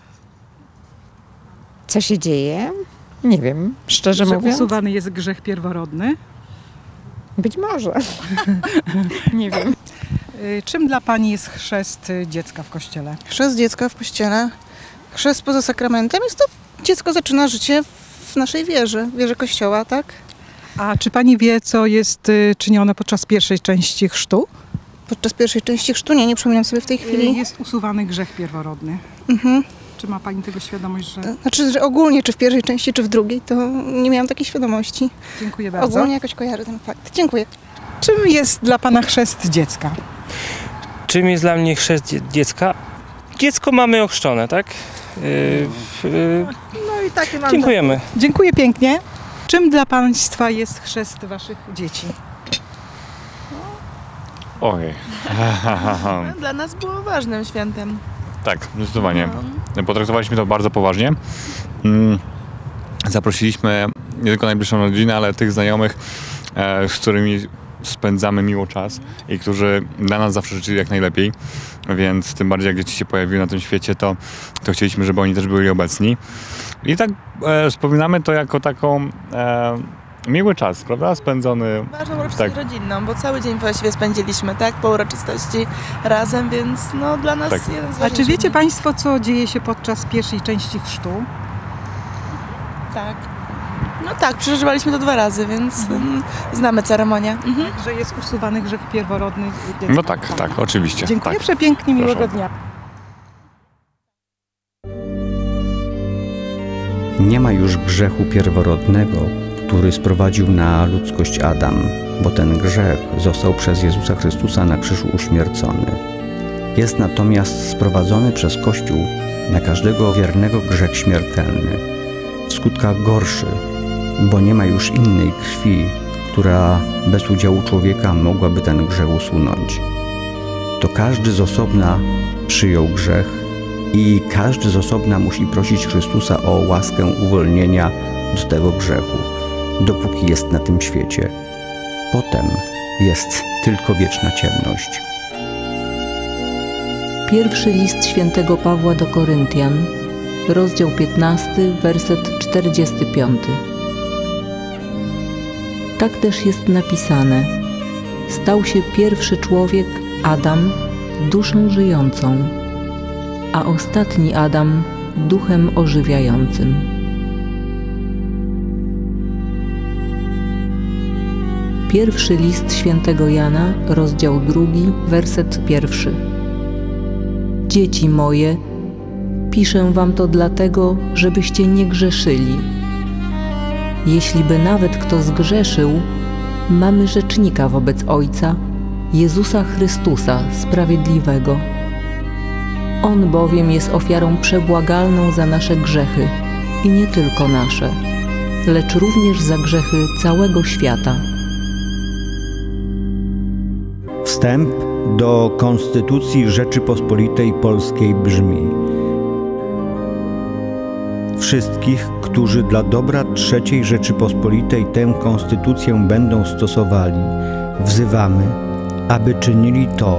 S12: Co się dzieje? Nie wiem, szczerze
S5: Że
S12: mówiąc.
S5: usuwany jest grzech pierworodny?
S12: Być może. Nie wiem.
S5: Czym dla pani jest chrzest dziecka w kościele?
S13: Chrzest dziecka w kościele, chrzest poza sakramentem, jest to dziecko zaczyna życie w naszej wierze Kościoła, tak?
S5: A czy pani wie, co jest czynione podczas pierwszej części chrztu?
S13: Podczas pierwszej części chrztu nie przypominam sobie w tej chwili.
S5: Jest usuwany grzech pierworodny.
S13: Mhm.
S5: Czy ma pani tego świadomość, że...
S13: Znaczy, że ogólnie, czy w pierwszej części, czy w drugiej, to nie miałam takiej świadomości.
S5: Dziękuję bardzo.
S13: Ogólnie jakoś kojarzę ten fakt. Dziękuję.
S5: Czym jest dla pana chrzest dziecka?
S14: Czym jest dla mnie chrzest dziecka? Dziecko mamy ochrzczone, tak?
S13: No i takie mam.
S14: Dziękujemy.
S5: Dziękuję pięknie. Czym dla państwa jest chrzest waszych dzieci?
S15: Ojej.
S16: Dla nas było ważnym świętem.
S15: Tak, zdecydowanie. Potraktowaliśmy to bardzo poważnie. Zaprosiliśmy nie tylko najbliższą rodzinę, ale tych znajomych, z którymi spędzamy miło czas i którzy dla nas zawsze życzyli jak najlepiej, więc tym bardziej jak dzieci się pojawiły na tym świecie, to chcieliśmy, żeby oni też byli obecni. I tak wspominamy to jako taką miły czas, prawda? Spędzony...
S16: Ważną uroczystość rodzinną, bo cały dzień właściwie spędziliśmy, tak? Po uroczystości razem, więc no dla nas jeden z ważniejszych.
S5: A czy wiecie państwo, co dzieje się podczas pierwszej części chrztu?
S16: Tak. No tak, przeżywaliśmy to 2 razy, więc znamy ceremonię.
S5: Że jest usuwany grzech pierworodny dziecka.
S15: No tak, tak, oczywiście.
S5: Dziękuję
S15: tak.
S5: przepięknie, miłego
S15: Proszę.
S5: dnia.
S1: Nie ma już grzechu pierworodnego, który sprowadził na ludzkość Adam, bo ten grzech został przez Jezusa Chrystusa na krzyżu uśmiercony. Jest natomiast sprowadzony przez Kościół na każdego wiernego grzech śmiertelny, w skutkach gorszy, bo nie ma już innej krwi, która bez udziału człowieka mogłaby ten grzech usunąć. To każdy z osobna przyjął grzech i każdy z osobna musi prosić Chrystusa o łaskę uwolnienia od tego grzechu, dopóki jest na tym świecie. Potem jest tylko wieczna ciemność.
S2: Pierwszy list świętego Pawła do Koryntian, rozdział 15, werset 45. Tak też jest napisane: stał się pierwszy człowiek, Adam, duszą żyjącą, a ostatni Adam duchem ożywiającym. Pierwszy list świętego Jana, rozdział 2, werset 1. Dzieci moje, piszę wam to dlatego, żebyście nie grzeszyli. Jeśli by nawet kto zgrzeszył, mamy rzecznika wobec Ojca, Jezusa Chrystusa, Sprawiedliwego. On bowiem jest ofiarą przebłagalną za nasze grzechy i nie tylko nasze, lecz również za grzechy całego świata.
S1: Wstęp do Konstytucji Rzeczypospolitej Polskiej brzmi: wszystkich, którzy dla dobra III Rzeczypospolitej tę konstytucję będą stosowali, wzywamy, aby czynili to,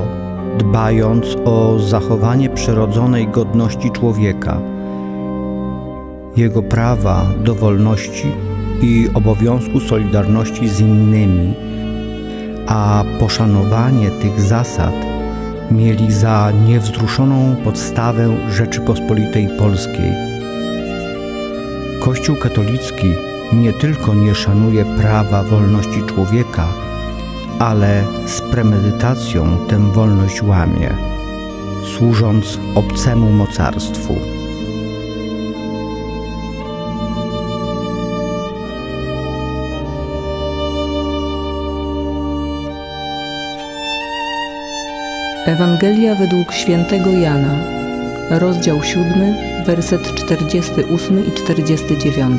S1: dbając o zachowanie przyrodzonej godności człowieka, jego prawa do wolności i obowiązku solidarności z innymi, a poszanowanie tych zasad mieli za niewzruszoną podstawę Rzeczypospolitej Polskiej. Kościół katolicki nie tylko nie szanuje prawa wolności człowieka, ale z premedytacją tę wolność łamie, służąc obcemu mocarstwu.
S2: Ewangelia według świętego Jana, rozdział 7, werset 48 i 49.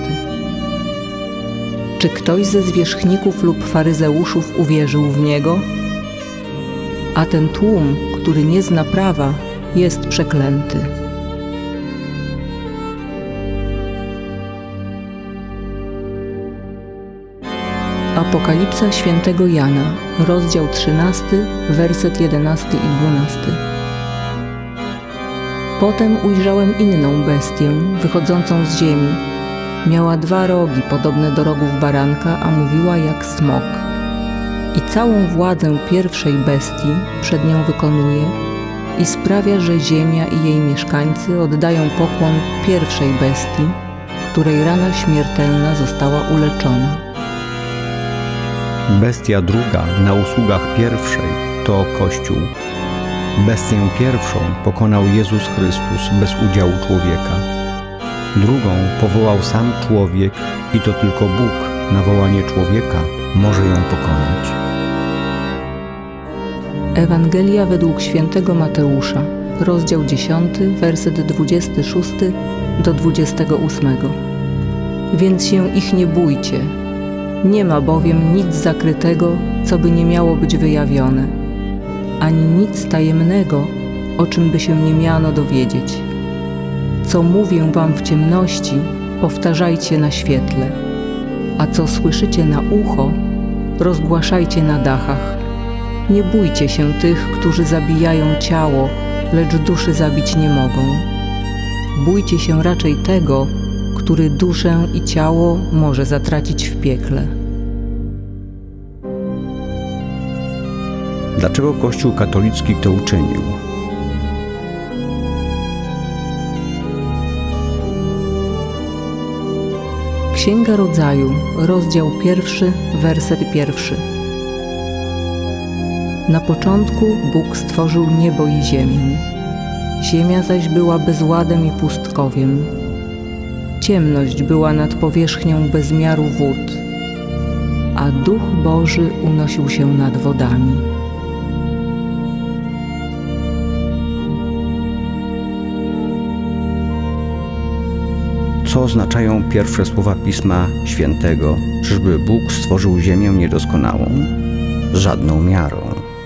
S2: Czy ktoś ze zwierzchników lub faryzeuszów uwierzył w Niego? A ten tłum, który nie zna prawa, jest przeklęty. Apokalipsa świętego Jana, rozdział 13, werset 11 i 12. Potem ujrzałem inną bestię, wychodzącą z ziemi. Miała 2 rogi, podobne do rogów baranka, a mówiła jak smok. I całą władzę pierwszej bestii przed nią wykonuje i sprawia, że ziemia i jej mieszkańcy oddają pokłon pierwszej bestii, której rana śmiertelna została uleczona.
S1: Bestia druga na usługach pierwszej to Kościół. Bestię pierwszą pokonał Jezus Chrystus bez udziału człowieka. Drugą powołał sam człowiek i to tylko Bóg na wołanie człowieka może ją pokonać.
S2: Ewangelia według świętego Mateusza, rozdział 10, werset 26 do 28. Więc się ich nie bójcie. Nie ma bowiem nic zakrytego, co by nie miało być wyjawione, ani nic tajemnego, o czym by się nie miano dowiedzieć. Co mówię wam w ciemności, powtarzajcie na świetle, a co słyszycie na ucho, rozgłaszajcie na dachach. Nie bójcie się tych, którzy zabijają ciało, lecz duszy zabić nie mogą. Bójcie się raczej tego, który duszę i ciało może zatracić w piekle.
S1: Dlaczego Kościół katolicki to uczynił?
S2: Księga Rodzaju, rozdział 1, werset 1. Na początku Bóg stworzył niebo i ziemię. Ziemia zaś była bezładem i pustkowiem. Ciemność była nad powierzchnią bezmiaru wód, a Duch Boży unosił się nad wodami.
S1: Co oznaczają pierwsze słowa Pisma Świętego? Czyżby Bóg stworzył ziemię niedoskonałą? Żadną miarą.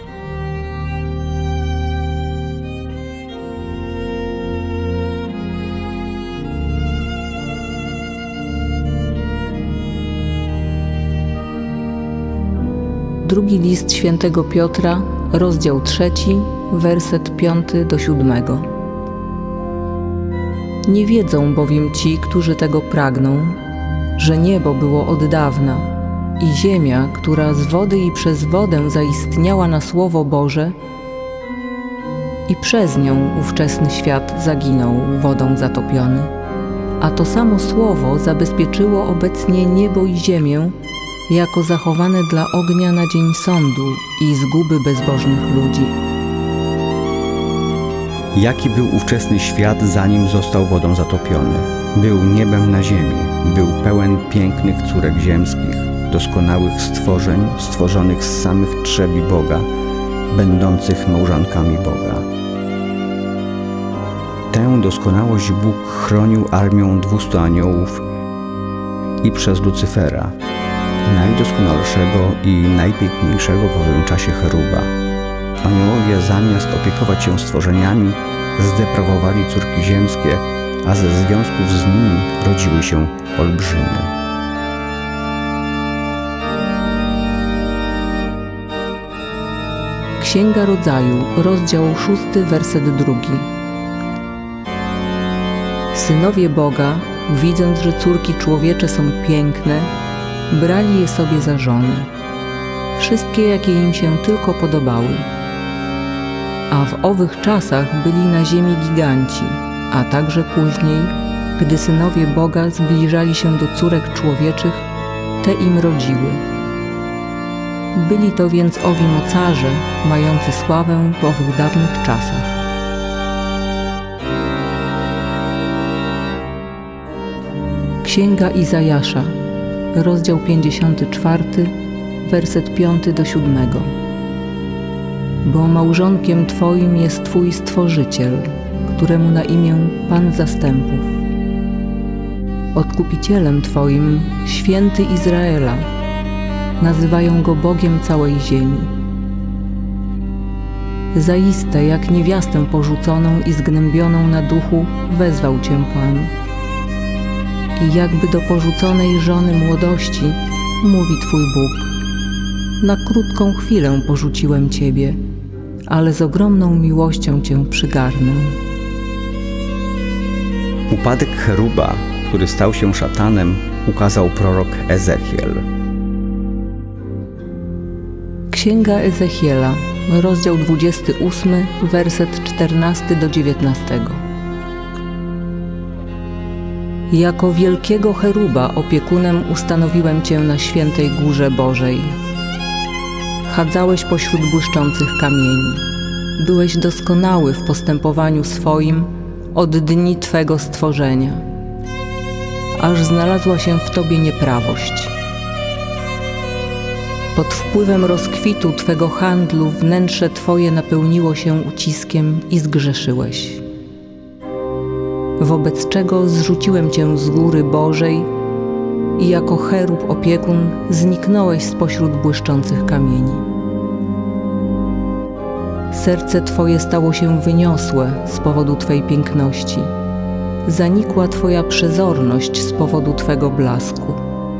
S2: Drugi list świętego Piotra, rozdział 3, werset 5 do 7. Nie wiedzą bowiem ci, którzy tego pragną, że niebo było od dawna i ziemia, która z wody i przez wodę zaistniała na Słowo Boże, i przez nią ówczesny świat zaginął wodą zatopiony. A to samo Słowo zabezpieczyło obecnie niebo i ziemię, jako zachowane dla ognia na dzień sądu i zguby bezbożnych ludzi.
S1: Jaki był ówczesny świat, zanim został wodą zatopiony? Był niebem na ziemi, był pełen pięknych córek ziemskich, doskonałych stworzeń, stworzonych z samych trzewi Boga, będących małżonkami Boga. Tę doskonałość Bóg chronił armią 200 aniołów i przez Lucyfera, najdoskonalszego i najpiękniejszego w owym czasie cheruba. Aniołowie zamiast opiekować się stworzeniami, zdeprawowali córki ziemskie, a ze związków z nimi rodziły się olbrzymy.
S2: Księga Rodzaju, rozdział 6, werset 2. Synowie Boga widząc, że córki człowiecze są piękne, brali je sobie za żony, wszystkie jakie im się tylko podobały. A w owych czasach byli na ziemi giganci, a także później, gdy synowie Boga zbliżali się do córek człowieczych, te im rodziły. Byli to więc owi mocarze, mający sławę w owych dawnych czasach. Księga Izajasza, rozdział 54, werset 5 do 7. Bo małżonkiem Twoim jest Twój Stworzyciel, któremu na imię Pan Zastępów. Odkupicielem Twoim Święty Izraela, nazywają Go Bogiem całej ziemi. Zaiste, jak niewiastę porzuconą i zgnębioną na duchu, wezwał Cię Pan. I jakby do porzuconej żony młodości, mówi Twój Bóg: na krótką chwilę porzuciłem Ciebie, ale z ogromną miłością Cię przygarnę.
S1: Upadek Cheruba, który stał się szatanem, ukazał prorok Ezechiel.
S2: Księga Ezechiela, rozdział 28, werset 14 do 19. Jako wielkiego cheruba opiekunem ustanowiłem Cię na świętej górze Bożej. Chadzałeś pośród błyszczących kamieni. Byłeś doskonały w postępowaniu swoim od dni Twego stworzenia, aż znalazła się w Tobie nieprawość. Pod wpływem rozkwitu Twego handlu wnętrze Twoje napełniło się uciskiem i zgrzeszyłeś. Wobec czego zrzuciłem Cię z góry Bożej i jako cherub opiekun zniknąłeś spośród błyszczących kamieni. Serce Twoje stało się wyniosłe z powodu Twej piękności. Zanikła Twoja przezorność z powodu Twego blasku.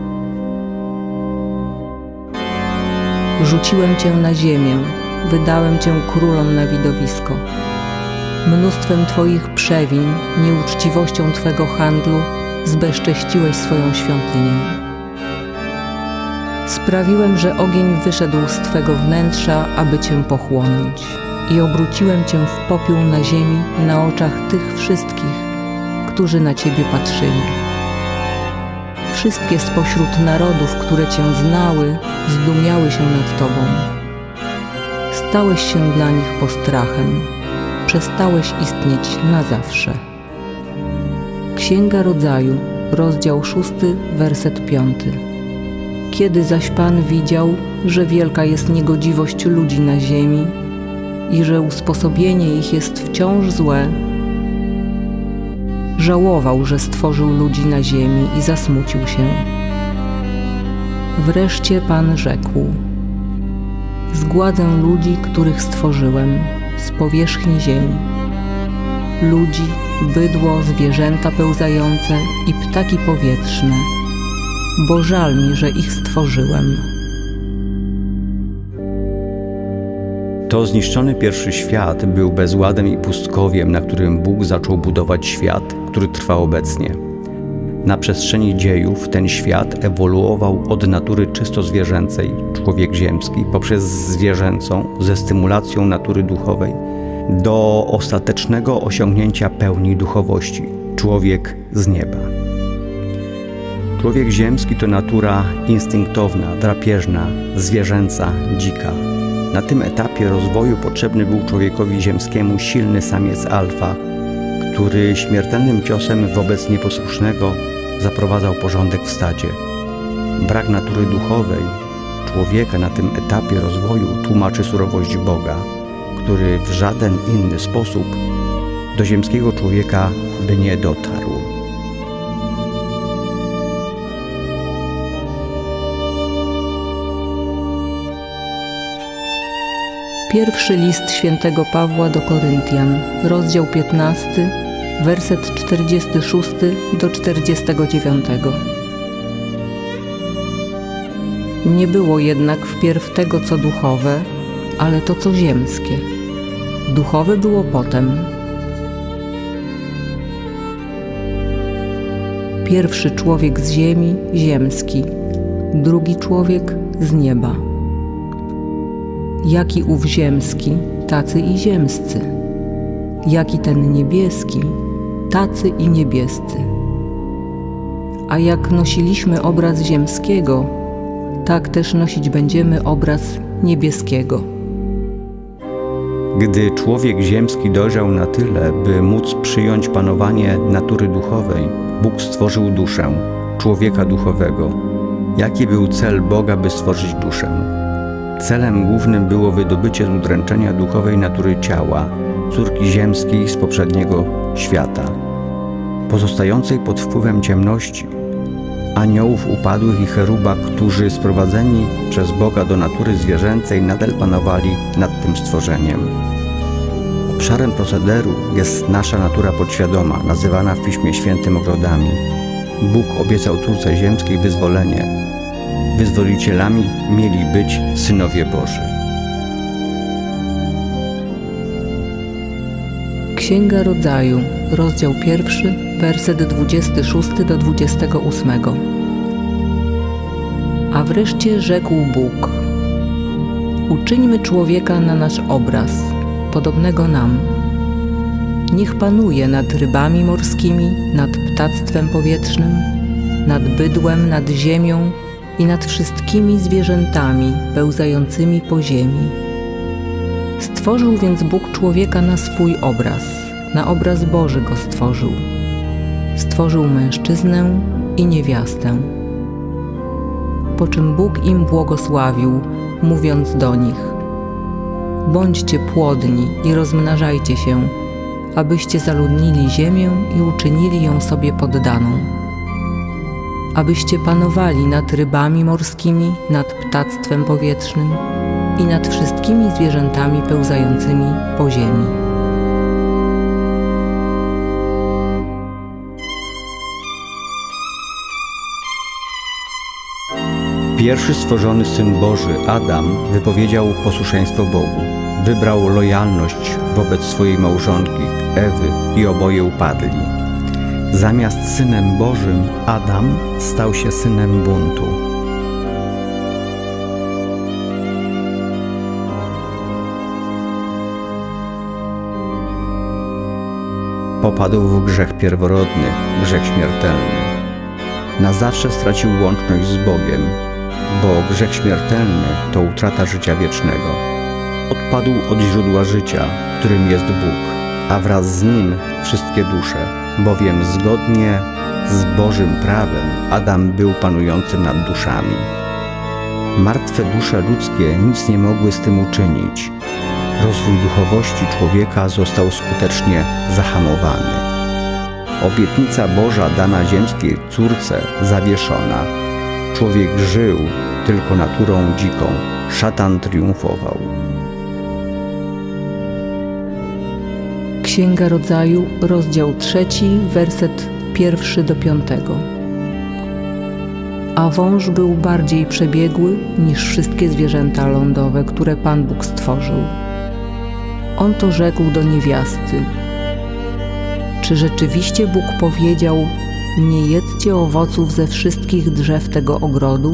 S2: Rzuciłem Cię na ziemię, wydałem Cię królom na widowisko. Mnóstwem Twoich przewin, nieuczciwością Twego handlu zbezcześciłeś swoją świątynię. Sprawiłem, że ogień wyszedł z Twego wnętrza, aby Cię pochłonąć, i obróciłem Cię w popiół na ziemi na oczach tych wszystkich, którzy na Ciebie patrzyli. Wszystkie spośród narodów, które Cię znały, zdumiały się nad Tobą. Stałeś się dla nich postrachem, przestałeś istnieć na zawsze. Księga Rodzaju, rozdział 6, werset 5. Kiedy zaś Pan widział, że wielka jest niegodziwość ludzi na ziemi i że usposobienie ich jest wciąż złe, żałował, że stworzył ludzi na ziemi i zasmucił się. Wreszcie Pan rzekł: zgładzę ludzi, których stworzyłem, z powierzchni ziemi. Ludzi, bydło, zwierzęta pełzające i ptaki powietrzne, bo żal mi, że ich stworzyłem.
S1: To zniszczony pierwszy świat był bezładem i pustkowiem, na którym Bóg zaczął budować świat, który trwa obecnie. Na przestrzeni dziejów ten świat ewoluował od natury czysto zwierzęcej, człowiek ziemski, poprzez zwierzęcą ze stymulacją natury duchowej, do ostatecznego osiągnięcia pełni duchowości, człowiek z nieba. Człowiek ziemski to natura instynktowna, drapieżna, zwierzęca, dzika. Na tym etapie rozwoju potrzebny był człowiekowi ziemskiemu silny samiec alfa, który śmiertelnym ciosem wobec nieposłusznego zaprowadzał porządek w stadzie. Brak natury duchowej człowieka na tym etapie rozwoju tłumaczy surowość Boga, który w żaden inny sposób do ziemskiego człowieka by nie dotarł.
S2: Pierwszy list świętego Pawła do Koryntian, rozdział 15, werset 46 do 49. Nie było jednak wpierw tego, co duchowe, ale to, co ziemskie. Duchowe było potem. Pierwszy człowiek z ziemi, ziemski, drugi człowiek z nieba. Jaki ów ziemski, tacy i ziemscy. Jaki ten niebieski, tacy i niebiescy. A jak nosiliśmy obraz ziemskiego, tak też nosić będziemy obraz niebieskiego.
S1: Gdy człowiek ziemski dojrzał na tyle, by móc przyjąć panowanie natury duchowej, Bóg stworzył duszę, człowieka duchowego. Jaki był cel Boga, by stworzyć duszę? Celem głównym było wydobycie z udręczenia duchowej natury ciała, córki ziemskiej z poprzedniego świata, pozostającej pod wpływem ciemności, aniołów upadłych i cheruba, którzy sprowadzeni przez Boga do natury zwierzęcej nadal panowali nad tym stworzeniem. Obszarem procederu jest nasza natura podświadoma, nazywana w Piśmie Świętym ogrodami. Bóg obiecał córce ziemskiej wyzwolenie. Wyzwolicielami mieli być synowie Boży.
S2: Księga Rodzaju, rozdział 1, werset 26 do 28. A wreszcie rzekł Bóg: uczyńmy człowieka na nasz obraz, podobnego nam. Niech panuje nad rybami morskimi, nad ptactwem powietrznym, nad bydłem, nad ziemią i nad wszystkimi zwierzętami pełzającymi po ziemi. Stworzył więc Bóg człowieka na swój obraz, na obraz Boży go stworzył. Stworzył mężczyznę i niewiastę. Po czym Bóg im błogosławił, mówiąc do nich: bądźcie płodni i rozmnażajcie się, abyście zaludnili ziemię i uczynili ją sobie poddaną. Abyście panowali nad rybami morskimi, nad ptactwem powietrznym i nad wszystkimi zwierzętami pełzającymi po ziemi.
S1: Pierwszy stworzony Syn Boży, Adam, wypowiedział posłuszeństwo Bogu. Wybrał lojalność wobec swojej małżonki, Ewy, i oboje upadli. Zamiast Synem Bożym, Adam stał się synem buntu. Popadł w grzech pierworodny, grzech śmiertelny. Na zawsze stracił łączność z Bogiem, bo grzech śmiertelny to utrata życia wiecznego. Odpadł od źródła życia, którym jest Bóg, a wraz z Nim wszystkie dusze, bowiem zgodnie z Bożym prawem Adam był panującym nad duszami. Martwe dusze ludzkie nic nie mogły z tym uczynić. Rozwój duchowości człowieka został skutecznie zahamowany. Obietnica Boża dana ziemskiej córce zawieszona. Człowiek żył tylko naturą dziką. Szatan triumfował.
S2: Księga Rodzaju, rozdział 3, werset 1 do 5. A wąż był bardziej przebiegły niż wszystkie zwierzęta lądowe, które Pan Bóg stworzył. On to rzekł do niewiasty: czy rzeczywiście Bóg powiedział: nie jedzcie owoców ze wszystkich drzew tego ogrodu?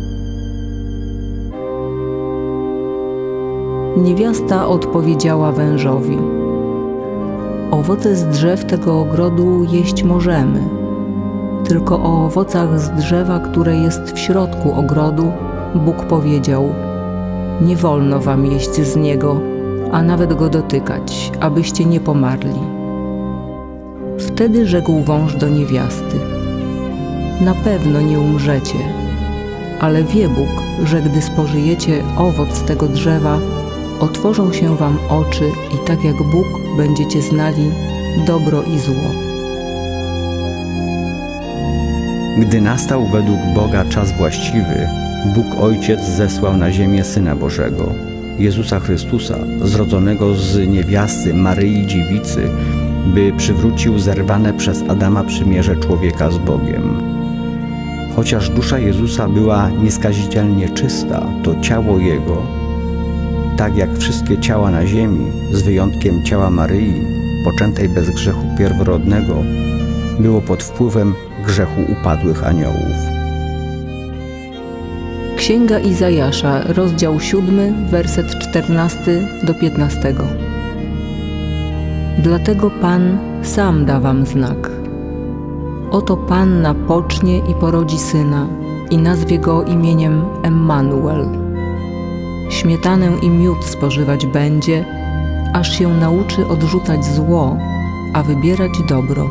S2: Niewiasta odpowiedziała wężowi: owoce z drzew tego ogrodu jeść możemy, tylko o owocach z drzewa, które jest w środku ogrodu, Bóg powiedział: nie wolno wam jeść z niego, a nawet go dotykać, abyście nie pomarli. Wtedy rzekł wąż do niewiasty: na pewno nie umrzecie, ale wie Bóg, że gdy spożyjecie owoc z tego drzewa, otworzą się wam oczy i tak jak Bóg będziecie znali dobro i zło.
S1: Gdy nastał według Boga czas właściwy, Bóg Ojciec zesłał na ziemię Syna Bożego, Jezusa Chrystusa, zrodzonego z niewiasty Maryi Dziewicy, by przywrócił zerwane przez Adama przymierze człowieka z Bogiem. Chociaż dusza Jezusa była nieskazitelnie czysta, to ciało Jego, tak jak wszystkie ciała na ziemi, z wyjątkiem ciała Maryi, poczętej bez grzechu pierworodnego, było pod wpływem grzechu upadłych aniołów.
S2: Księga Izajasza, rozdział 7, werset 14 do 15. Dlatego Pan sam da wam znak. Oto Panna pocznie i porodzi syna i nazwie go imieniem Emmanuel. Śmietanę i miód spożywać będzie, aż się nauczy odrzucać zło, a wybierać dobro.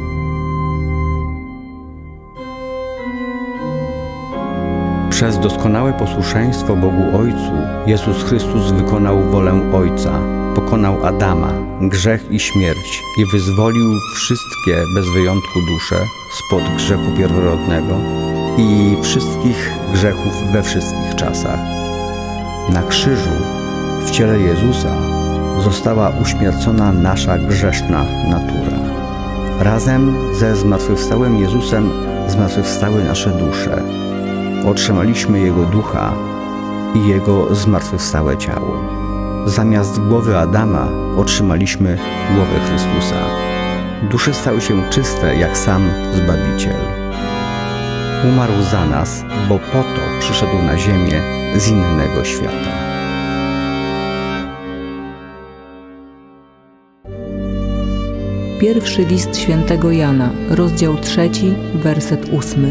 S1: Przez doskonałe posłuszeństwo Bogu Ojcu Jezus Chrystus wykonał wolę Ojca, pokonał Adama, grzech i śmierć i wyzwolił wszystkie bez wyjątku dusze spod grzechu pierworodnego i wszystkich grzechów we wszystkich czasach. Na krzyżu w ciele Jezusa została uśmiercona nasza grzeszna natura. Razem ze zmartwychwstałym Jezusem zmartwychwstały nasze dusze. Otrzymaliśmy Jego ducha i Jego zmartwychwstałe ciało. Zamiast głowy Adama otrzymaliśmy głowę Chrystusa. Dusze stały się czyste jak sam Zbawiciel. Umarł za nas, bo po to przyszedł na ziemię z innego świata.
S2: Pierwszy list świętego Jana, rozdział 3, werset 8.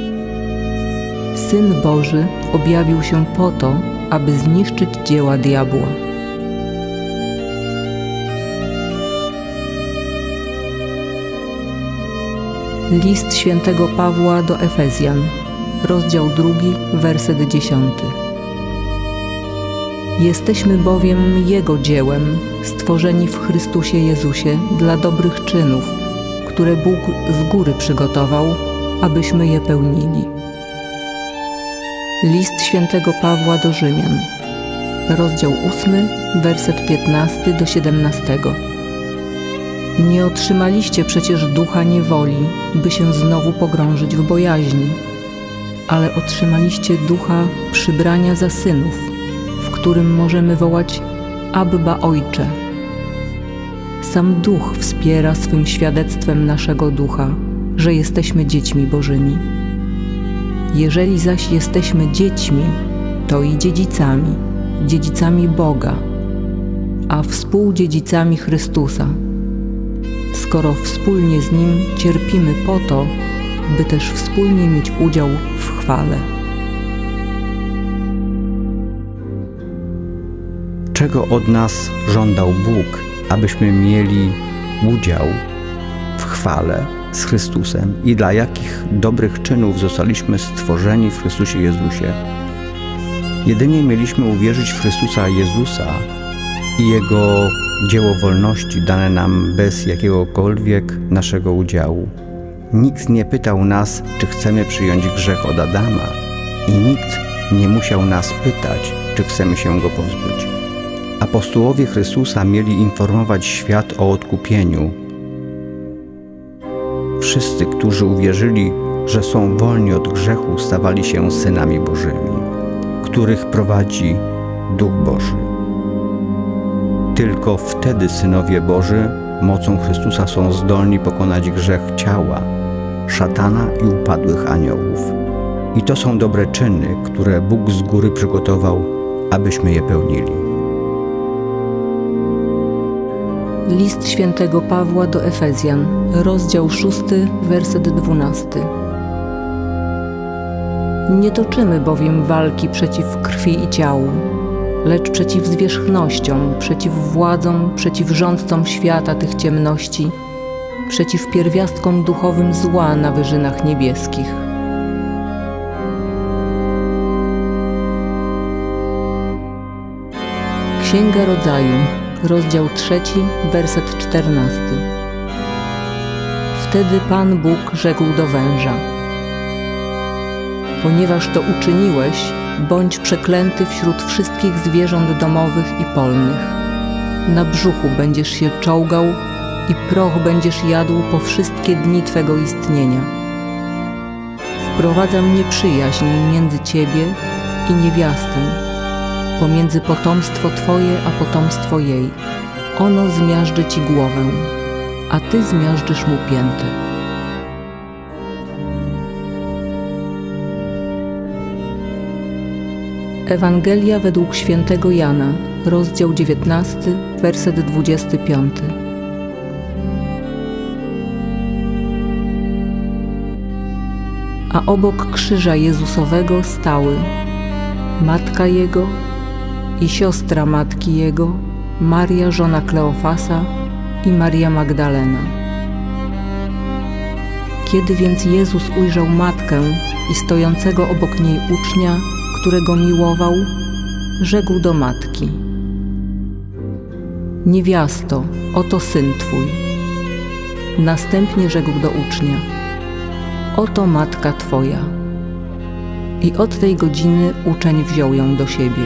S2: Syn Boży objawił się po to, aby zniszczyć dzieła diabła. List świętego Pawła do Efezjan, rozdział 2, werset 10. Jesteśmy bowiem Jego dziełem, stworzeni w Chrystusie Jezusie dla dobrych czynów, które Bóg z góry przygotował, abyśmy je pełnili. List świętego Pawła do Rzymian, rozdział 8, werset 15 do 17. Nie otrzymaliście przecież ducha niewoli, by się znowu pogrążyć w bojaźni, ale otrzymaliście ducha przybrania za synów, w którym możemy wołać Abba Ojcze. Sam Duch wspiera swym świadectwem naszego ducha, że jesteśmy dziećmi Bożymi. Jeżeli zaś jesteśmy dziećmi, to i dziedzicami, dziedzicami Boga, a współdziedzicami Chrystusa, skoro wspólnie z Nim cierpimy po to, by też wspólnie mieć udział w chwale.
S1: Czego od nas żądał Bóg, abyśmy mieli udział w chwale z Chrystusem i dla jakich dobrych czynów zostaliśmy stworzeni w Chrystusie Jezusie? Jedynie mieliśmy uwierzyć w Chrystusa Jezusa i Jego dzieło wolności dane nam bez jakiegokolwiek naszego udziału. Nikt nie pytał nas, czy chcemy przyjąć grzech od Adama i nikt nie musiał nas pytać, czy chcemy się go pozbyć. Apostołowie Chrystusa mieli informować świat o odkupieniu. Wszyscy, którzy uwierzyli, że są wolni od grzechu, stawali się synami Bożymi, których prowadzi Duch Boży. Tylko wtedy synowie Boży mocą Chrystusa są zdolni pokonać grzech ciała, szatana i upadłych aniołów. I to są dobre czyny, które Bóg z góry przygotował, abyśmy je pełnili.
S2: List świętego Pawła do Efezjan, rozdział 6, werset 12. Nie toczymy bowiem walki przeciw krwi i ciału, lecz przeciw zwierzchnościom, przeciw władzom, przeciw rządcom świata tych ciemności, przeciw pierwiastkom duchowym zła na wyżynach niebieskich. Księga Rodzaju, rozdział 3, werset 14. Wtedy Pan Bóg rzekł do węża: ponieważ to uczyniłeś, bądź przeklęty wśród wszystkich zwierząt domowych i polnych. Na brzuchu będziesz się czołgał i proch będziesz jadł po wszystkie dni Twego istnienia. Wprowadzam nieprzyjaźń między Ciebie i niewiastę, pomiędzy potomstwo Twoje a potomstwo jej. Ono zmiażdży Ci głowę, a Ty zmiażdżysz mu piętę. Ewangelia według świętego Jana, rozdział 19, werset 25. A obok krzyża Jezusowego stały matka Jego i siostra matki Jego, Maria, żona Kleofasa i Maria Magdalena. Kiedy więc Jezus ujrzał matkę i stojącego obok niej ucznia, którego miłował, rzekł do matki: Niewiasto, oto syn Twój. Następnie rzekł do ucznia: Oto matka Twoja. I od tej godziny uczeń wziął ją do siebie.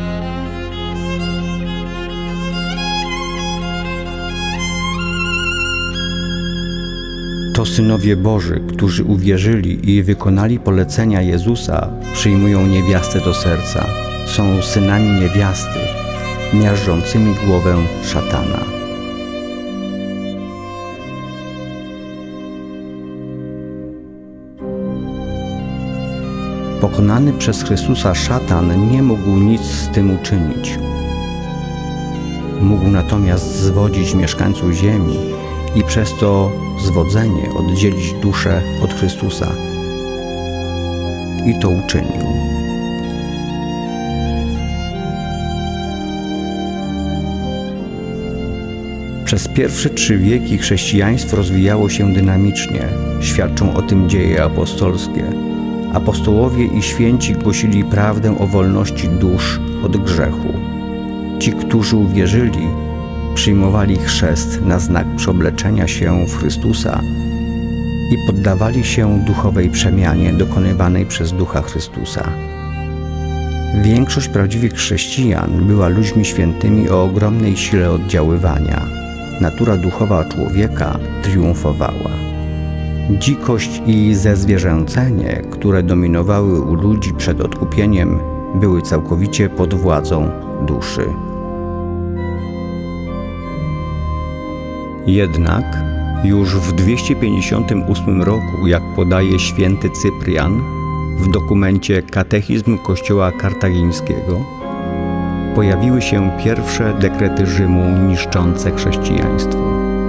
S1: To synowie Boży, którzy uwierzyli i wykonali polecenia Jezusa, przyjmują niewiastę do serca. Są synami niewiasty, miażdżącymi głowę szatana. Pokonany przez Chrystusa szatan nie mógł nic z tym uczynić. Mógł natomiast zwodzić mieszkańców ziemi i przez to zwodzenie oddzielić duszę od Chrystusa. I to uczynił. Przez pierwsze 3 wieki chrześcijaństwo rozwijało się dynamicznie. Świadczą o tym dzieje apostolskie. Apostołowie i święci głosili prawdę o wolności dusz od grzechu. Ci, którzy uwierzyli, przyjmowali chrzest na znak przeobleczenia się w Chrystusa i poddawali się duchowej przemianie dokonywanej przez Ducha Chrystusa. Większość prawdziwych chrześcijan była ludźmi świętymi o ogromnej sile oddziaływania. Natura duchowa człowieka triumfowała. Dzikość i zezwierzęcenie, które dominowały u ludzi przed odkupieniem, były całkowicie pod władzą duszy. Jednak już w 258 roku, jak podaje święty Cyprian w dokumencie Katechizm Kościoła Kartagińskiego, pojawiły się pierwsze dekrety Rzymu niszczące chrześcijaństwo.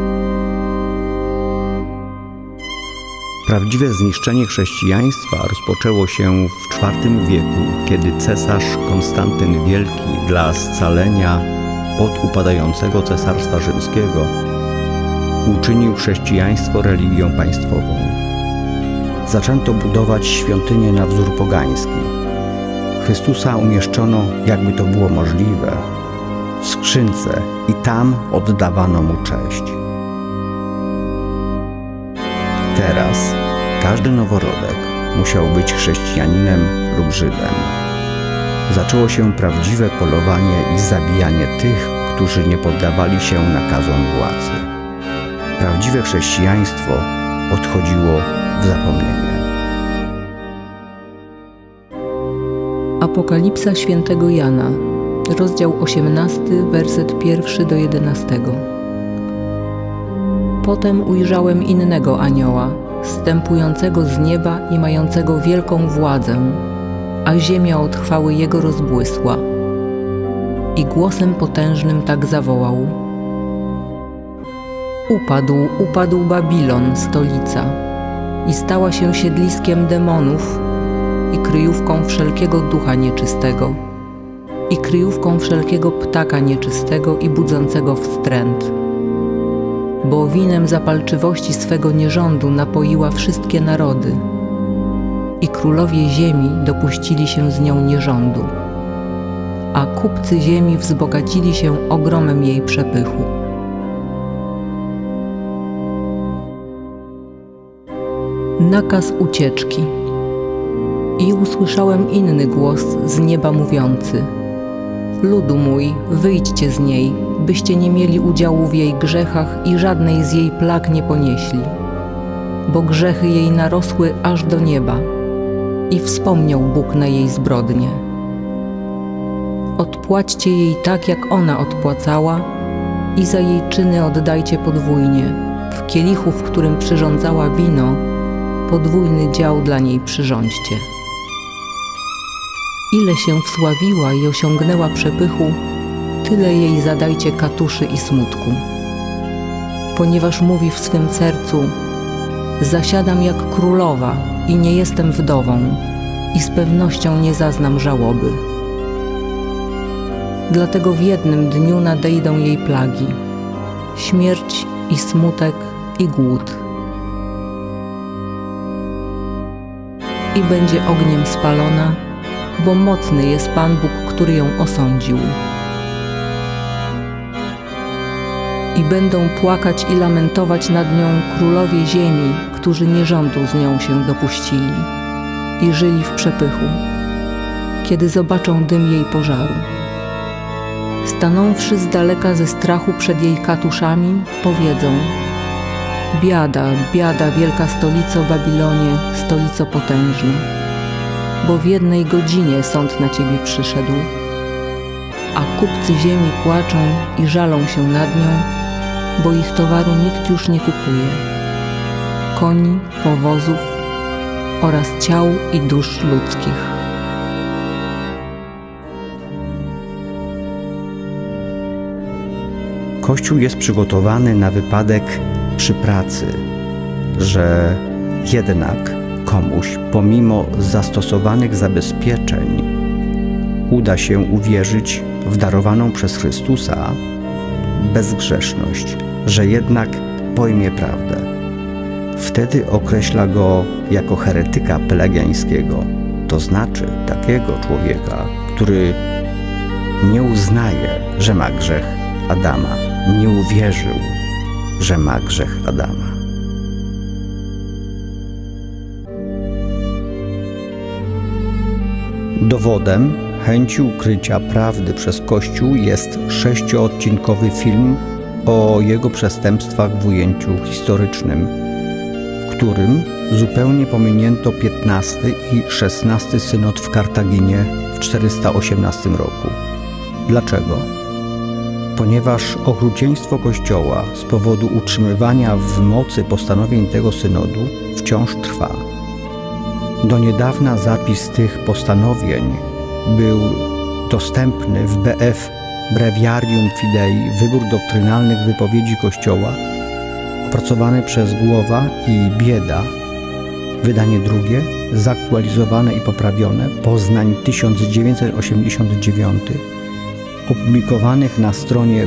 S1: Prawdziwe zniszczenie chrześcijaństwa rozpoczęło się w IV wieku, kiedy cesarz Konstantyn Wielki dla scalenia podupadającego Cesarstwa Rzymskiego uczynił chrześcijaństwo religią państwową. Zaczęto budować świątynie na wzór pogański. Chrystusa umieszczono, jakby to było możliwe, w skrzynce i tam oddawano Mu cześć. Teraz każdy noworodek musiał być chrześcijaninem lub Żydem. Zaczęło się prawdziwe polowanie i zabijanie tych, którzy nie poddawali się nakazom władzy. Prawdziwe chrześcijaństwo odchodziło w zapomnienie.
S2: Apokalipsa świętego Jana, rozdział 18, werset 1 do 11. Potem ujrzałem innego anioła, zstępującego z nieba i mającego wielką władzę, a ziemia od chwały Jego rozbłysła. I głosem potężnym tak zawołał: Upadł Babilon, stolica, i stała się siedliskiem demonów i kryjówką wszelkiego ducha nieczystego, i kryjówką wszelkiego ptaka nieczystego i budzącego wstręt. Bo winem zapalczywości swego nierządu napoiła wszystkie narody i królowie ziemi dopuścili się z nią nierządu, a kupcy ziemi wzbogacili się ogromem jej przepychu. Nakaz ucieczki. I usłyszałem inny głos z nieba mówiący: Ludu mój, wyjdźcie z niej, byście nie mieli udziału w jej grzechach i żadnej z jej plag nie ponieśli. Bo grzechy jej narosły aż do nieba i wspomniał Bóg na jej zbrodnie. Odpłaćcie jej tak, jak ona odpłacała, i za jej czyny oddajcie podwójnie. W kielichu, w którym przyrządzała wino, podwójny dział dla niej przyrządźcie. Ile się wsławiła i osiągnęła przepychu, tyle jej zadajcie katuszy i smutku. Ponieważ mówi w swym sercu: zasiadam jak królowa i nie jestem wdową i z pewnością nie zaznam żałoby. Dlatego w jednym dniu nadejdą jej plagi: śmierć i smutek i głód. I będzie ogniem spalona, bo mocny jest Pan Bóg, który ją osądził. I będą płakać i lamentować nad nią królowie ziemi, którzy nierządu z nią się dopuścili i żyli w przepychu, kiedy zobaczą dym jej pożaru. Stanąwszy z daleka ze strachu przed jej katuszami, powiedzą: biada, biada, wielka stolico Babilonie, stolico potężna, bo w jednej godzinie sąd na ciebie przyszedł, a kupcy ziemi płaczą i żalą się nad nią, bo ich towaru nikt już nie kupuje, koni, powozów oraz ciał i dusz ludzkich.
S1: Kościół jest przygotowany na wypadek przy pracy, że jednak komuś, pomimo zastosowanych zabezpieczeń, uda się uwierzyć w darowaną przez Chrystusa bezgrzeszność, że jednak pojmie prawdę. Wtedy określa go jako heretyka pelagiańskiego, to znaczy takiego człowieka, który nie uznaje, że ma grzech Adama, nie uwierzył, że ma grzech Adama. Dowodem chęci ukrycia prawdy przez Kościół jest 6-odcinkowy film o jego przestępstwach w ujęciu historycznym, w którym zupełnie pominięto 15 i 16 synod w Kartaginie w 418 roku. Dlaczego? Ponieważ okrucieństwo Kościoła z powodu utrzymywania w mocy postanowień tego synodu wciąż trwa. Do niedawna zapis tych postanowień był dostępny w BF Breviarium Fidei, wybór doktrynalnych wypowiedzi Kościoła, opracowany przez Głowa i Bieda, wydanie drugie, zaktualizowane i poprawione, Poznań 1989, opublikowanych na stronie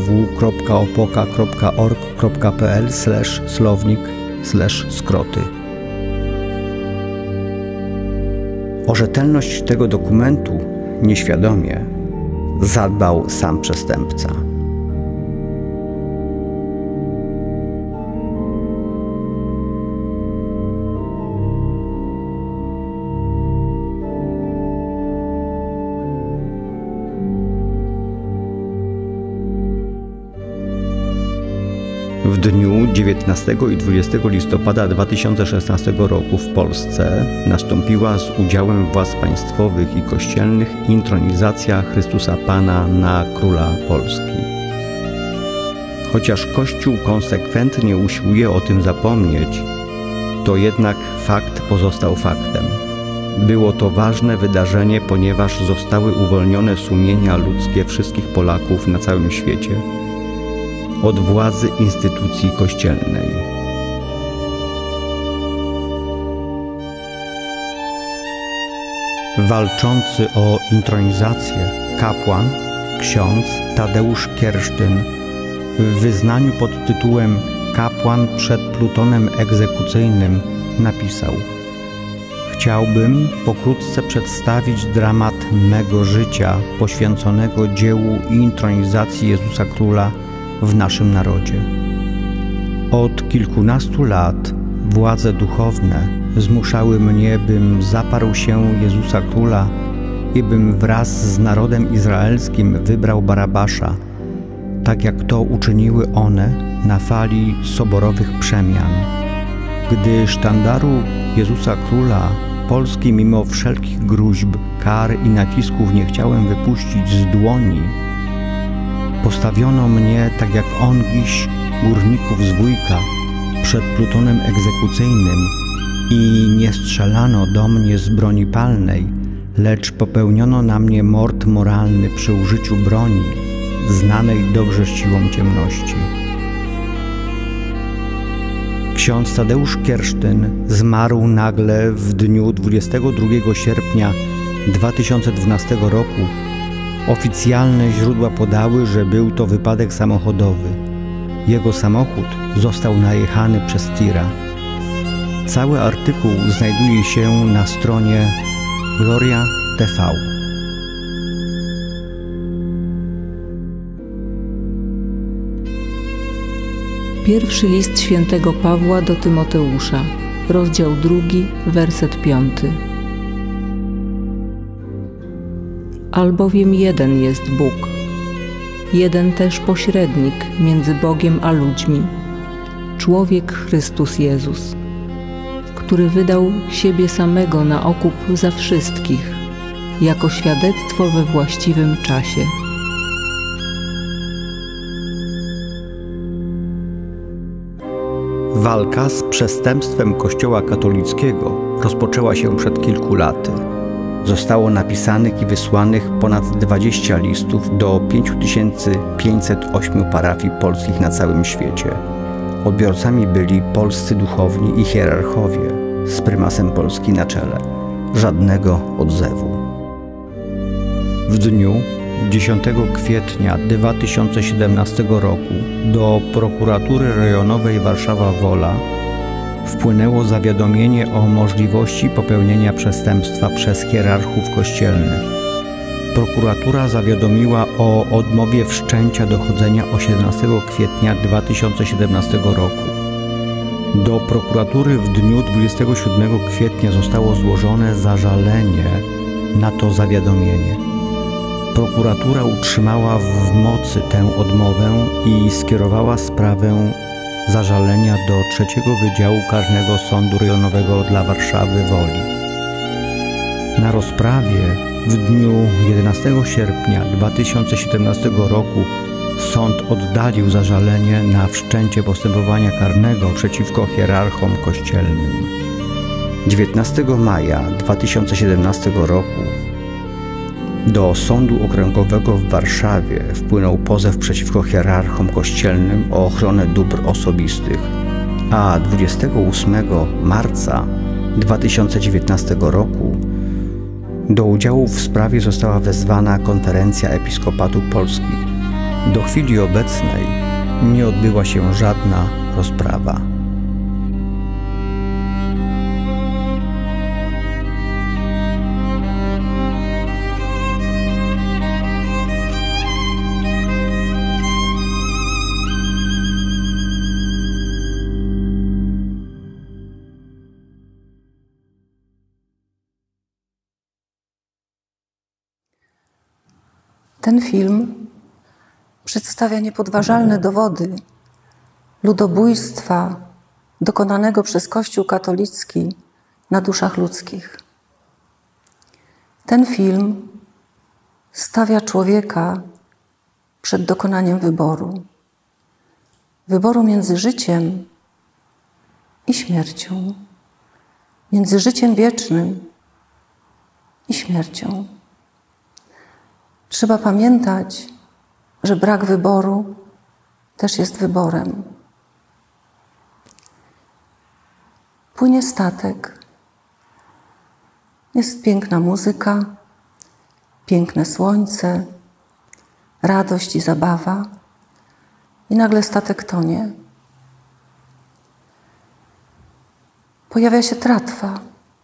S1: www.opoka.org.pl/słownik/skroty. O rzetelność tego dokumentu nieświadomie zadbał sam przestępca. W dniu 19 i 20 listopada 2016 roku w Polsce nastąpiła z udziałem władz państwowych i kościelnych intronizacja Chrystusa Pana na Króla Polski. Chociaż Kościół konsekwentnie usiłuje o tym zapomnieć, to jednak fakt pozostał faktem. Było to ważne wydarzenie, ponieważ zostały uwolnione sumienia ludzkie wszystkich Polaków na całym świecie od władzy instytucji kościelnej. Walczący o intronizację kapłan, ksiądz Tadeusz Kiersztyn w wyznaniu pod tytułem Kapłan przed plutonem egzekucyjnym napisał: chciałbym pokrótce przedstawić dramat mego życia poświęconego dziełu intronizacji Jezusa Króla w naszym narodzie. Od kilkunastu lat władze duchowne zmuszały mnie, bym zaparł się Jezusa Króla i bym wraz z narodem izraelskim wybrał Barabasza, tak jak to uczyniły one na fali soborowych przemian. Gdy sztandaru Jezusa Króla Polski mimo wszelkich gruźb, kar i nacisków nie chciałem wypuścić z dłoni, postawiono mnie, tak jak ongiś górników z Wujka, przed plutonem egzekucyjnym i nie strzelano do mnie z broni palnej, lecz popełniono na mnie mord moralny przy użyciu broni, znanej dobrze siłom ciemności. Ksiądz Tadeusz Kiersztyn zmarł nagle w dniu 22 sierpnia 2012 roku. Oficjalne źródła podały, że był to wypadek samochodowy. Jego samochód został najechany przez tira. Cały artykuł znajduje się na stronie Gloria TV.
S2: Pierwszy list świętego Pawła do Tymoteusza, rozdział 2, werset 5. Albowiem jeden jest Bóg, jeden też pośrednik między Bogiem a ludźmi, człowiek Chrystus Jezus, który wydał siebie samego na okup za wszystkich, jako świadectwo we właściwym czasie.
S1: Walka z przestępstwem Kościoła katolickiego rozpoczęła się przed kilku laty. Zostało napisanych i wysłanych ponad 20 listów do 5508 parafii polskich na całym świecie. Odbiorcami byli polscy duchowni i hierarchowie z prymasem Polski na czele. Żadnego odzewu. W dniu 10 kwietnia 2017 roku do Prokuratury Rejonowej Warszawa-Wola wpłynęło zawiadomienie o możliwości popełnienia przestępstwa przez hierarchów kościelnych. Prokuratura zawiadomiła o odmowie wszczęcia dochodzenia 18 kwietnia 2017 roku. Do prokuratury w dniu 27 kwietnia zostało złożone zażalenie na to zawiadomienie. Prokuratura utrzymała w mocy tę odmowę i skierowała sprawę zażalenia do III Wydziału Karnego Sądu Rejonowego dla Warszawy-Woli. Na rozprawie w dniu 11 sierpnia 2017 roku sąd oddalił zażalenie na wszczęcie postępowania karnego przeciwko hierarchom kościelnym. 19 maja 2017 roku do Sądu Okręgowego w Warszawie wpłynął pozew przeciwko hierarchom kościelnym o ochronę dóbr osobistych, a 28 marca 2019 roku do udziału w sprawie została wezwana Konferencja Episkopatu Polski. Do chwili obecnej nie odbyła się żadna rozprawa.
S3: Ten film przedstawia niepodważalne dowody ludobójstwa dokonanego przez Kościół katolicki na duszach ludzkich. Ten film stawia człowieka przed dokonaniem wyboru. Wyboru między życiem i śmiercią. Między życiem wiecznym i śmiercią. Trzeba pamiętać, że brak wyboru też jest wyborem. Płynie statek. Jest piękna muzyka, piękne słońce, radość i zabawa. I nagle statek tonie. Pojawia się tratwa.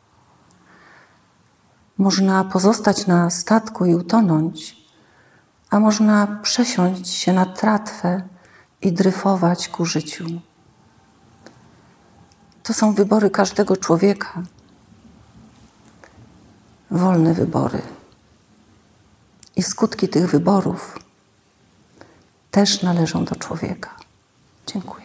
S3: Można pozostać na statku i utonąć, a można przesiąść się na tratwę i dryfować ku życiu. To są wybory każdego człowieka. Wolne wybory. I skutki tych wyborów też należą do człowieka. Dziękuję.